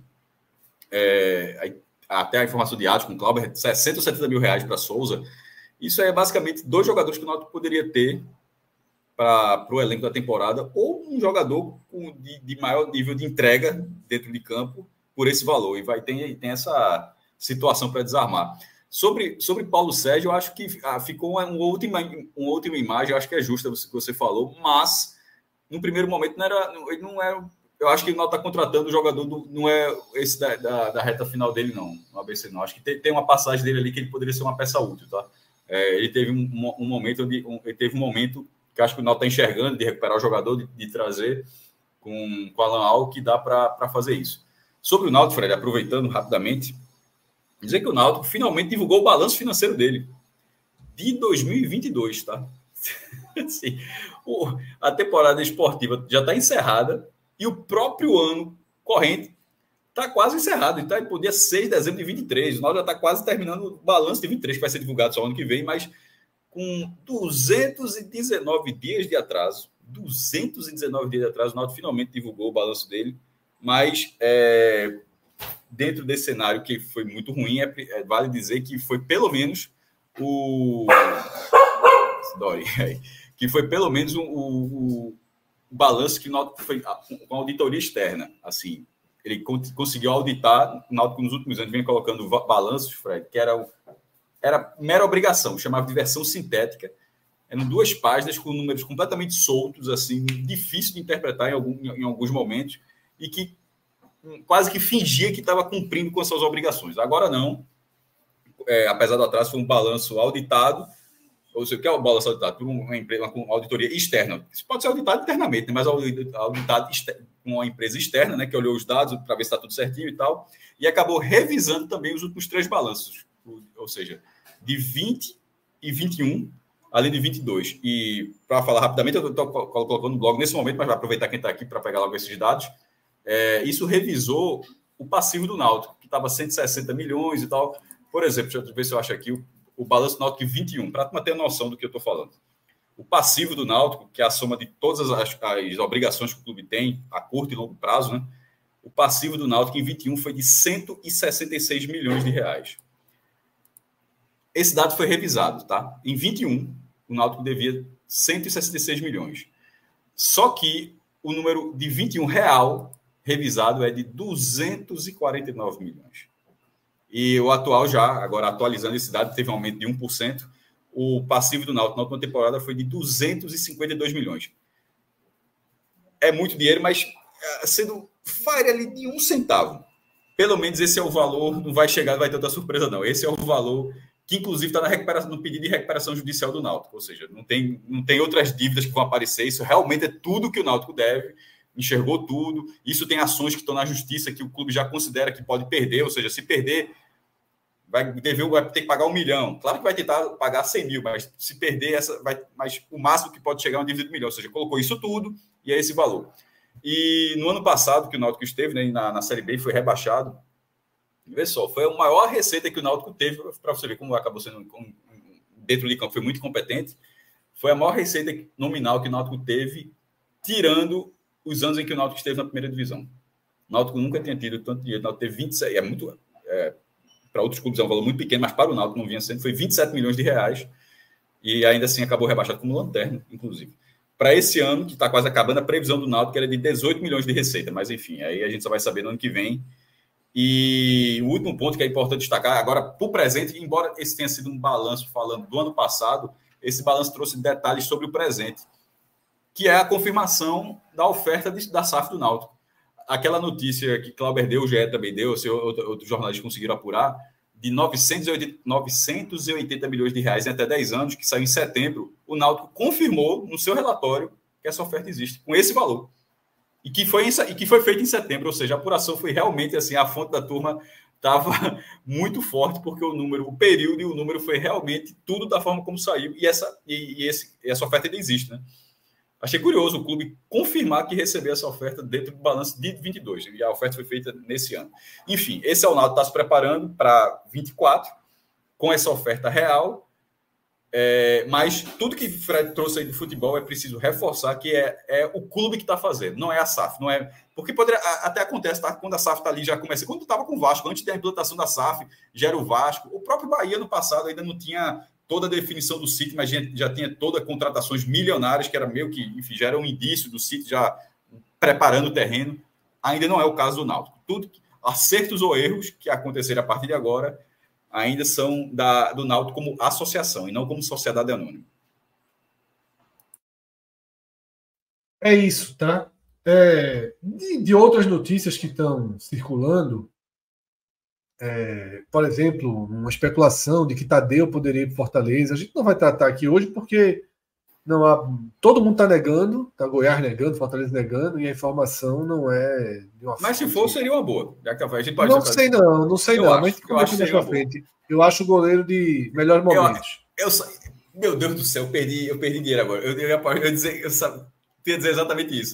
Até a informação de Atos com o Cláudio, 60 ou 70 mil reais para Souza. Isso é basicamente 2 jogadores que o Náutico poderia ter para o elenco da temporada, ou um jogador de maior nível de entrega dentro de campo por esse valor. E tem essa situação para desarmar. Sobre Paulo Sérgio, eu acho que ficou uma última imagem, eu acho que é justa o que você falou, mas no primeiro momento não era. Eu acho que ele não está contratando o jogador, não é esse da reta final dele, não, no ABC, não. Acho que tem uma passagem dele ali que ele poderia ser uma peça útil, tá? Ele teve um momento que acho que o Náutico está enxergando de recuperar o jogador, de trazer com Alan Al, que dá para fazer isso. Sobre o Náutico, Fred, aproveitando rapidamente, dizer que o Náutico finalmente divulgou o balanço financeiro dele de 2022, tá? Assim, a temporada esportiva já está encerrada e o próprio ano corrente está quase encerrado. Então, por dia 6 de dezembro de 23. O Náutico já está quase terminando o balanço de 23, que vai ser divulgado só ano que vem, mas com 219 dias de atraso. 219 dias de atraso, o Náutico finalmente divulgou o balanço dele, mas dentro desse cenário que foi muito ruim, vale dizer que foi pelo menos que foi pelo menos o balanço que o Náutico foi com auditoria externa, assim. Ele conseguiu auditar, o Náutico nos últimos anos vem colocando balanços, Fred, que era mera obrigação, chamava de versão sintética. Eram 2 páginas com números completamente soltos, assim, difícil de interpretar em alguns momentos, e que quase que fingia que estava cumprindo com as suas obrigações. Agora não, apesar do atraso, foi um balanço auditado, ou seja, o que é o balanço auditado? Por uma empresa com auditoria externa. Isso pode ser auditado internamente, né? Mas auditado com uma empresa externa, né, que olhou os dados para ver se está tudo certinho e tal, e acabou revisando também os últimos 3 balanços, ou seja, de 20 e 21, além de 22. E, para falar rapidamente, eu estou colocando no blog nesse momento, mas vai aproveitar quem está aqui para pegar logo esses dados. Isso revisou o passivo do Náutico, que estava 160 milhões e tal. Por exemplo, deixa eu ver se eu acho aqui o balanço do Náutico 21, para ter noção do que eu estou falando. O passivo do Náutico, que é a soma de todas as obrigações que o clube tem, a curto e longo prazo, né? O passivo do Náutico em 21 foi de 166 milhões de reais. Esse dado foi revisado, tá? Em 21, o Náutico devia 166 milhões. Só que o número de 21 real revisado é de 249 milhões. E o atual já, agora atualizando esse dado, teve um aumento de 1%. O passivo do Náutico na última temporada foi de 252 milhões. É muito dinheiro, mas sendo fire ali de 1 centavo. Pelo menos esse é o valor, não vai chegar, não vai ter outra surpresa, não. Esse é o valor que, inclusive, está no pedido de recuperação judicial do Náutico. Ou seja, não tem outras dívidas que vão aparecer. Isso realmente é tudo que o Náutico deve, enxergou tudo. Isso tem ações que estão na justiça que o clube já considera que pode perder. Ou seja, se perder, vai ter que pagar 1 milhão. Claro que vai tentar pagar 100 mil, mas se perder, mas o máximo que pode chegar é uma dívida de 1 milhão. Ou seja, colocou isso tudo e é esse valor. E no ano passado, que o Náutico esteve, né, na Série B, foi rebaixado. Vê só, foi a maior receita que o Náutico teve, para você ver como acabou sendo dentro de campo, foi muito competente. Foi a maior receita nominal que o Náutico teve, tirando os anos em que o Náutico esteve na primeira divisão. O Náutico nunca tinha tido tanto dinheiro. O Náutico teve 27, para outros clubes é um valor muito pequeno, mas para o Náutico não vinha sendo, foi 27 milhões de reais, e ainda assim acabou rebaixado como lanterna, inclusive. Para esse ano, que está quase acabando, a previsão do Náutico era de 18 milhões de receita, mas enfim, aí a gente só vai saber no ano que vem. E o último ponto que é importante destacar, agora, para o presente, embora esse tenha sido um balanço falando do ano passado, esse balanço trouxe detalhes sobre o presente, que é a confirmação da oferta da SAF do Náutico. Aquela notícia que Clauber deu, o GE também deu, outros jornalistas conseguiram apurar, de 980 milhões de reais em até 10 anos, que saiu em setembro, o Náutico confirmou no seu relatório que essa oferta existe, com esse valor. E que foi feito em setembro, ou seja, a apuração foi realmente assim, a fonte da turma estava muito forte, porque o período e o número foi realmente tudo da forma como saiu, e essa oferta ainda existe, né? Achei curioso o clube confirmar que recebeu essa oferta dentro do balanço de 22, e a oferta foi feita nesse ano. Enfim, esse é o Náutico está se preparando para 24, com essa oferta real, mas tudo que o Fred trouxe aí do futebol é preciso reforçar que é o clube que está fazendo, não é a SAF, não é, porque até acontece, tá? Quando a SAF está ali, já começa, quando estava com o Vasco, antes da implantação da SAF, já era o Vasco, o próprio Bahia no passado ainda não tinha toda a definição do sítio, mas já tinha todas contratações milionárias, que era meio que, enfim, já era um indício do sítio, já preparando o terreno. Ainda não é o caso do Náutico. Tudo, acertos ou erros que acontecerem a partir de agora, ainda são do Náutico como associação, e não como sociedade anônima. É isso, tá? De outras notícias que estão circulando, por exemplo, uma especulação de que Tadeu poderia ir para Fortaleza. A gente não vai tratar aqui hoje porque não há, todo mundo está negando, está Goiás negando, Fortaleza negando, e a informação não é de uma Mas se for, seria uma boa. Já que a gente pode não sei não, mas eu acho que frente. Eu acho o goleiro de melhores momentos. Meu Deus do céu, eu perdi dinheiro agora. Eu ia dizer exatamente isso.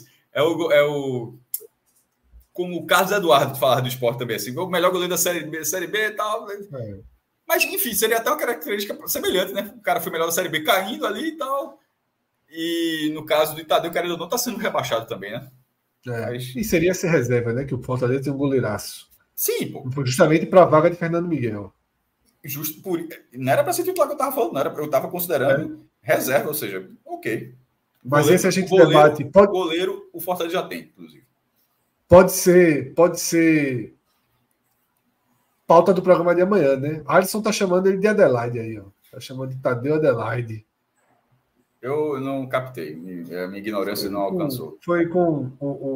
Como o Carlos Eduardo falava do esporte também, assim, o melhor goleiro da Série B e tal. Mas, enfim, seria até uma característica semelhante, né? O cara foi melhor da Série B caindo ali e tal. E no caso do Tadeu, querendo ou não, está sendo rebaixado também, né? Mas... E seria essa reserva, né? Que o Fortaleza tem um goleiraço. Sim, pô. Justamente para a vaga de Fernando Miguel. Não era para ser titular que eu estava falando, não era, eu estava considerando reserva, ou seja, ok. Mas goleiro, esse a gente debate. Goleiro, o Fortaleza já tem, inclusive. Pode ser pauta do programa de amanhã, né? Alisson tá chamando ele de Adelaide aí, ó. Tá chamando de Tadeu Adelaide. Eu não captei. A minha ignorância não alcançou. Foi com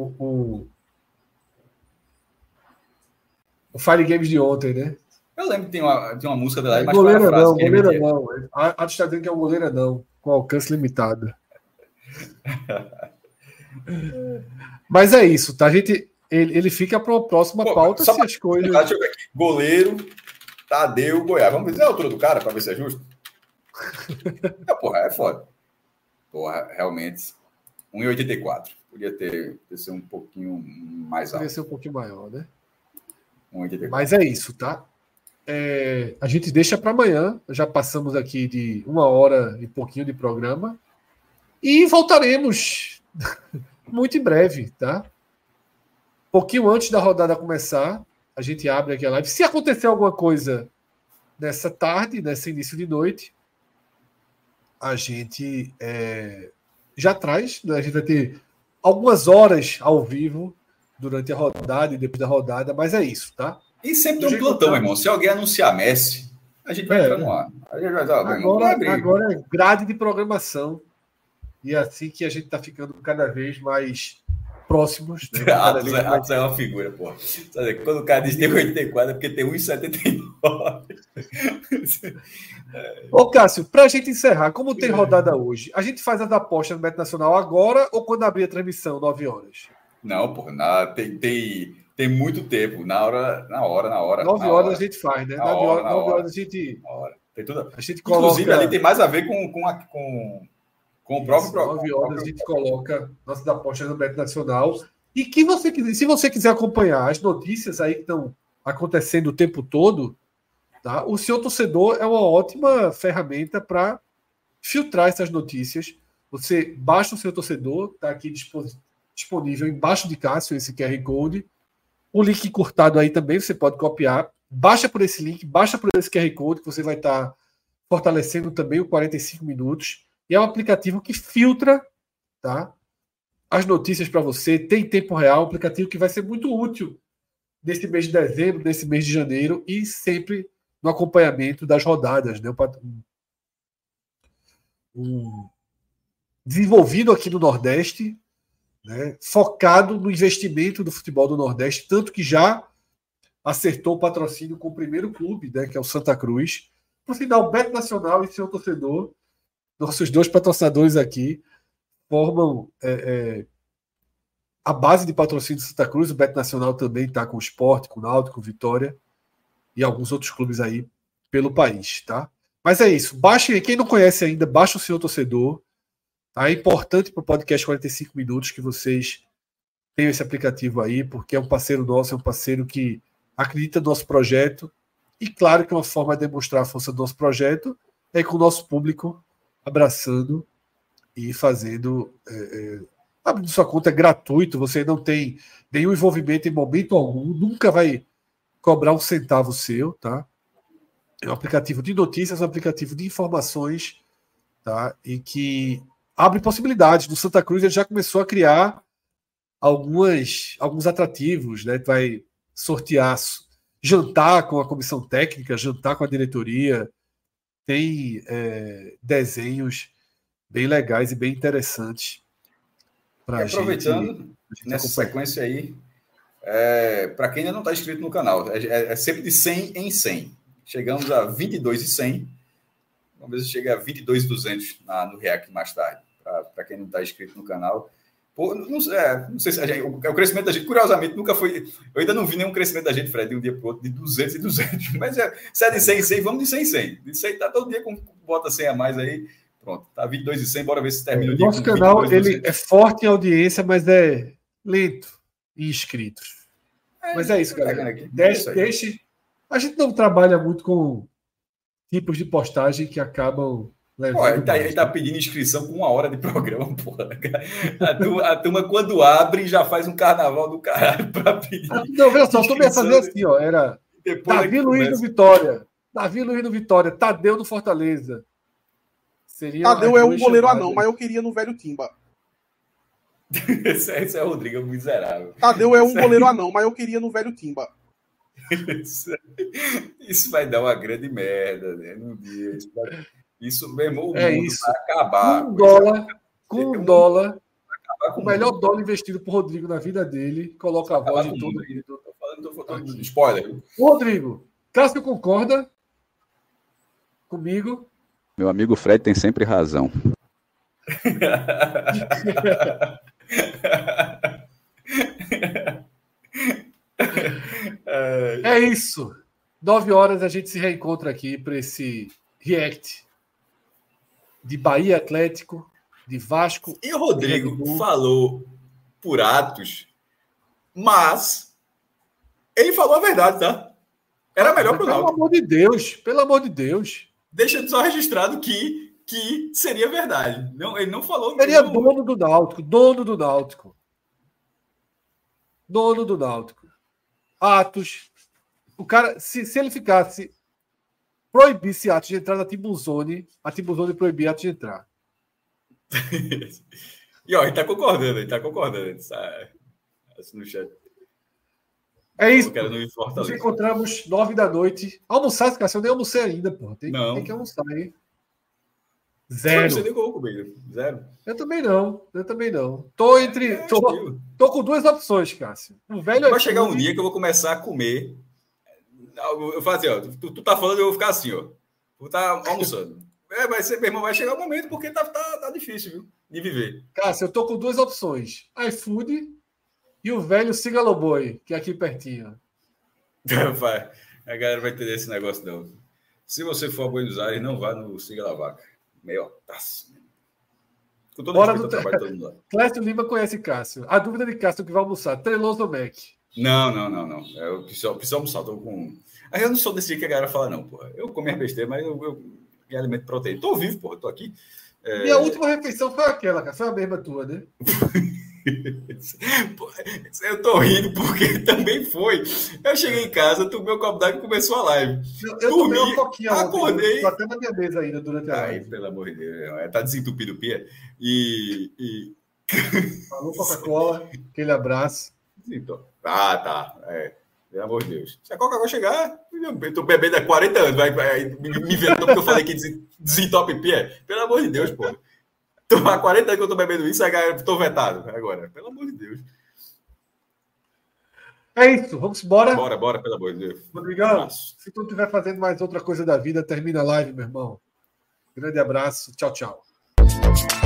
o Fire Games de ontem, né? Eu lembro que tem uma música da Adelaide, mas goleiro não. A está dizendo que é um goleiro não, com alcance limitado. Mas é isso, tá? Ele fica para a próxima pauta se as coisas. Deixa eu ver aqui. Goleiro, Tadeu, Goiás. Vamos ver a altura do cara para ver se é justo. Porra, é foda. Porra, realmente. 1,84. Podia ser um pouquinho mais alto. Podia ser um pouquinho maior, né? 1,84. Mas é isso, tá? A gente deixa para amanhã. Já passamos aqui de 1 hora e pouquinho de programa. E voltaremos muito em breve, tá? Pouquinho antes da rodada começar, a gente abre aqui a live. Se acontecer alguma coisa nessa tarde, nesse início de noite, a gente já traz, né? A gente vai ter algumas horas ao vivo durante a rodada e depois da rodada, mas é isso, tá? E sempre tem um plantão, irmão. Se alguém anunciar Messi, a gente vai entrar no ar. A gente vai agora é grade de programação. E é assim que a gente está ficando cada vez mais próximos. Né? Atos é uma figura, pô. Sabe, quando o cara diz que tem 84, é porque tem 1,79. Ô, Cássio, para a gente encerrar, como tem rodada hoje, a gente faz as apostas no Beto Nacional agora ou quando abrir a transmissão, 9 horas? Não, pô, tem muito tempo. Na hora. 9 horas a gente faz, né? 9 horas a gente. Tem tudo. A gente coloca... Inclusive, ali tem mais a ver com o próprio. 9 horas a gente coloca nossas apostas no Beto Nacional. E se você quiser acompanhar as notícias aí que estão acontecendo o tempo todo, tá? O seu torcedor é uma ótima ferramenta para filtrar essas notícias. Você baixa o seu torcedor, está aqui disponível embaixo de Cássio esse QR Code. O link encurtado aí também você pode copiar. Baixa por esse link, baixa por esse QR Code, que você vai estar fortalecendo também o 45 minutos. E é um aplicativo que filtra, tá, as notícias para você, tem tempo real, um aplicativo que vai ser muito útil nesse mês de dezembro, nesse mês de janeiro e sempre no acompanhamento das rodadas. Né? Desenvolvido aqui no Nordeste, né? Focado no investimento do futebol do Nordeste, tanto que já acertou o patrocínio com o primeiro clube, né, que é o Santa Cruz. Por sinal, o Beto Nacional e seu torcedor, nossos dois patrocinadores aqui, formam a base de patrocínio do Santa Cruz. O Beto Nacional também está com o Sport, com o Náutico, com o Vitória e alguns outros clubes aí pelo país, tá? Mas é isso. Baixem, quem não conhece ainda, baixa o seu torcedor. Tá? É importante para o podcast 45 minutos que vocês tenham esse aplicativo aí, porque é um parceiro nosso, é um parceiro que acredita no nosso projeto. E claro que uma forma de demonstrar a força do nosso projeto é com o nosso público abraçando e fazendo. Abrindo sua conta é gratuito, você não tem nenhum envolvimento em momento algum, nunca vai cobrar um centavo seu, tá? É um aplicativo de notícias, um aplicativo de informações, tá? E que abre possibilidades. No Santa Cruz ele já começou a criar alguns atrativos, né? Vai sortear jantar com a comissão técnica, jantar com a diretoria, tem desenhos bem legais e bem interessantes. Aproveitando, nessa sequência aí, para quem ainda não está inscrito no canal, é sempre de 100 em 100. Chegamos a 22,100. Vamos ver se chega a 22,200 no React mais tarde, para quem não está inscrito no canal. Pô, não sei se o crescimento da gente, curiosamente, nunca foi. Eu ainda não vi nenhum crescimento da gente, Fred, de um dia para o outro, de 200 e 200. Mas se é de 100 em 100, vamos de 100 em 100. De 100, tá todo dia com bota 100 a mais aí. Pronto, tá 22 e 100, bora ver se termina o dia. Nosso canal ele é forte em audiência, mas é lento em inscritos. Mas é isso, galera. Deixe. A gente não trabalha muito com tipos de postagem que acabam levando. Ele tá pedindo inscrição com 1 hora de programa, porra. A turma, quando abre, já faz um carnaval do caralho para pedir. Não, veja só, eu ia fazer assim, ó. Era Davi Luiz no Vitória. Davi Luiz no Vitória. Tadeu no Fortaleza. Tadeu é um goleiro anão, mas eu queria no velho Timba. Esse é o Rodrigo, miserável. Tadeu é um goleiro anão, mas eu queria no velho Timba. Isso vai dar uma grande merda, né? No dia. Isso mesmo, o mundo isso. Vai acabar. Com um dólar, o melhor dólar investido por Rodrigo na vida dele, coloca a voz de todo mundo. Tô falando de spoiler. Rodrigo, Cássio concorda comigo? Meu amigo Fred tem sempre razão. É isso. 9 horas a gente se reencontra aqui para esse react de Bahia Atlético, de Vasco. E o Rodrigo falou por atos, mas ele falou a verdade, tá? Era melhor pro Náutico. Pelo amor de Deus. Deixa só registrado que seria verdade. Não, ele não falou. Seria dono do Náutico. Atos. O cara, se ele ficasse, proibisse Atos de entrar na Timbuzone, a Timbuzone proibia Atos de entrar. E ó, ele tá concordando. Assim no chat. É isso. Nos encontramos 9 da noite. Almoçar, Cássio, eu nem almocei ainda, pô. Tem que almoçar, hein? Zero. Você nem comigo. Zero. Eu também não. Tô com duas opções, Cássio. O velho vai chegar um dia que eu vou começar a comer. Eu falo assim, ó. Tu tá falando, eu vou ficar assim, ó. Vou estar almoçando. Vai chegar o momento, porque tá difícil, viu? De viver. Cássio, eu tô com duas opções. iFood e o velho Cigaloboy, que é aqui pertinho. A galera vai entender esse negócio, não. Se você for a Buenos Aires, não vá no Siga La Vaca. Meio taça. Com todo respeito ao trabalho de todo mundo lá. Clécio Lima conhece Cássio. A dúvida de Cássio que vai almoçar, Treloso ou Mac? Não. Eu preciso almoçar. Tô com... Aí eu não sou desse jeito que a galera fala, não, porra. Eu como minha besteira, mas eu alimento proteína. Tô vivo, porra. Tô aqui. Minha última refeição foi aquela, cara. Foi a mesma tua, né? Eu tô rindo porque também foi. Eu cheguei em casa, tomei um copo d'água e começou a live. Eu tomei uma coquinha acordei. Tô até na minha mesa ainda durante a live. Ai, pelo amor de Deus. Tá desentupido o pia. E... Falou Coca-Cola, aquele abraço. Tá. Pelo amor de Deus. Se a Coca-Cola chegar, eu tô bebendo há 40 anos. Vai me vendo porque eu falei que desentope pia. Pelo amor de Deus, pô. Há 40 anos que eu tô bebendo isso, tô vetado agora. Pelo amor de Deus. É isso, vamos embora? Bora, pelo amor de Deus. Rodrigão, se tu estiver fazendo mais outra coisa da vida, termina a live, meu irmão. Grande abraço, tchau.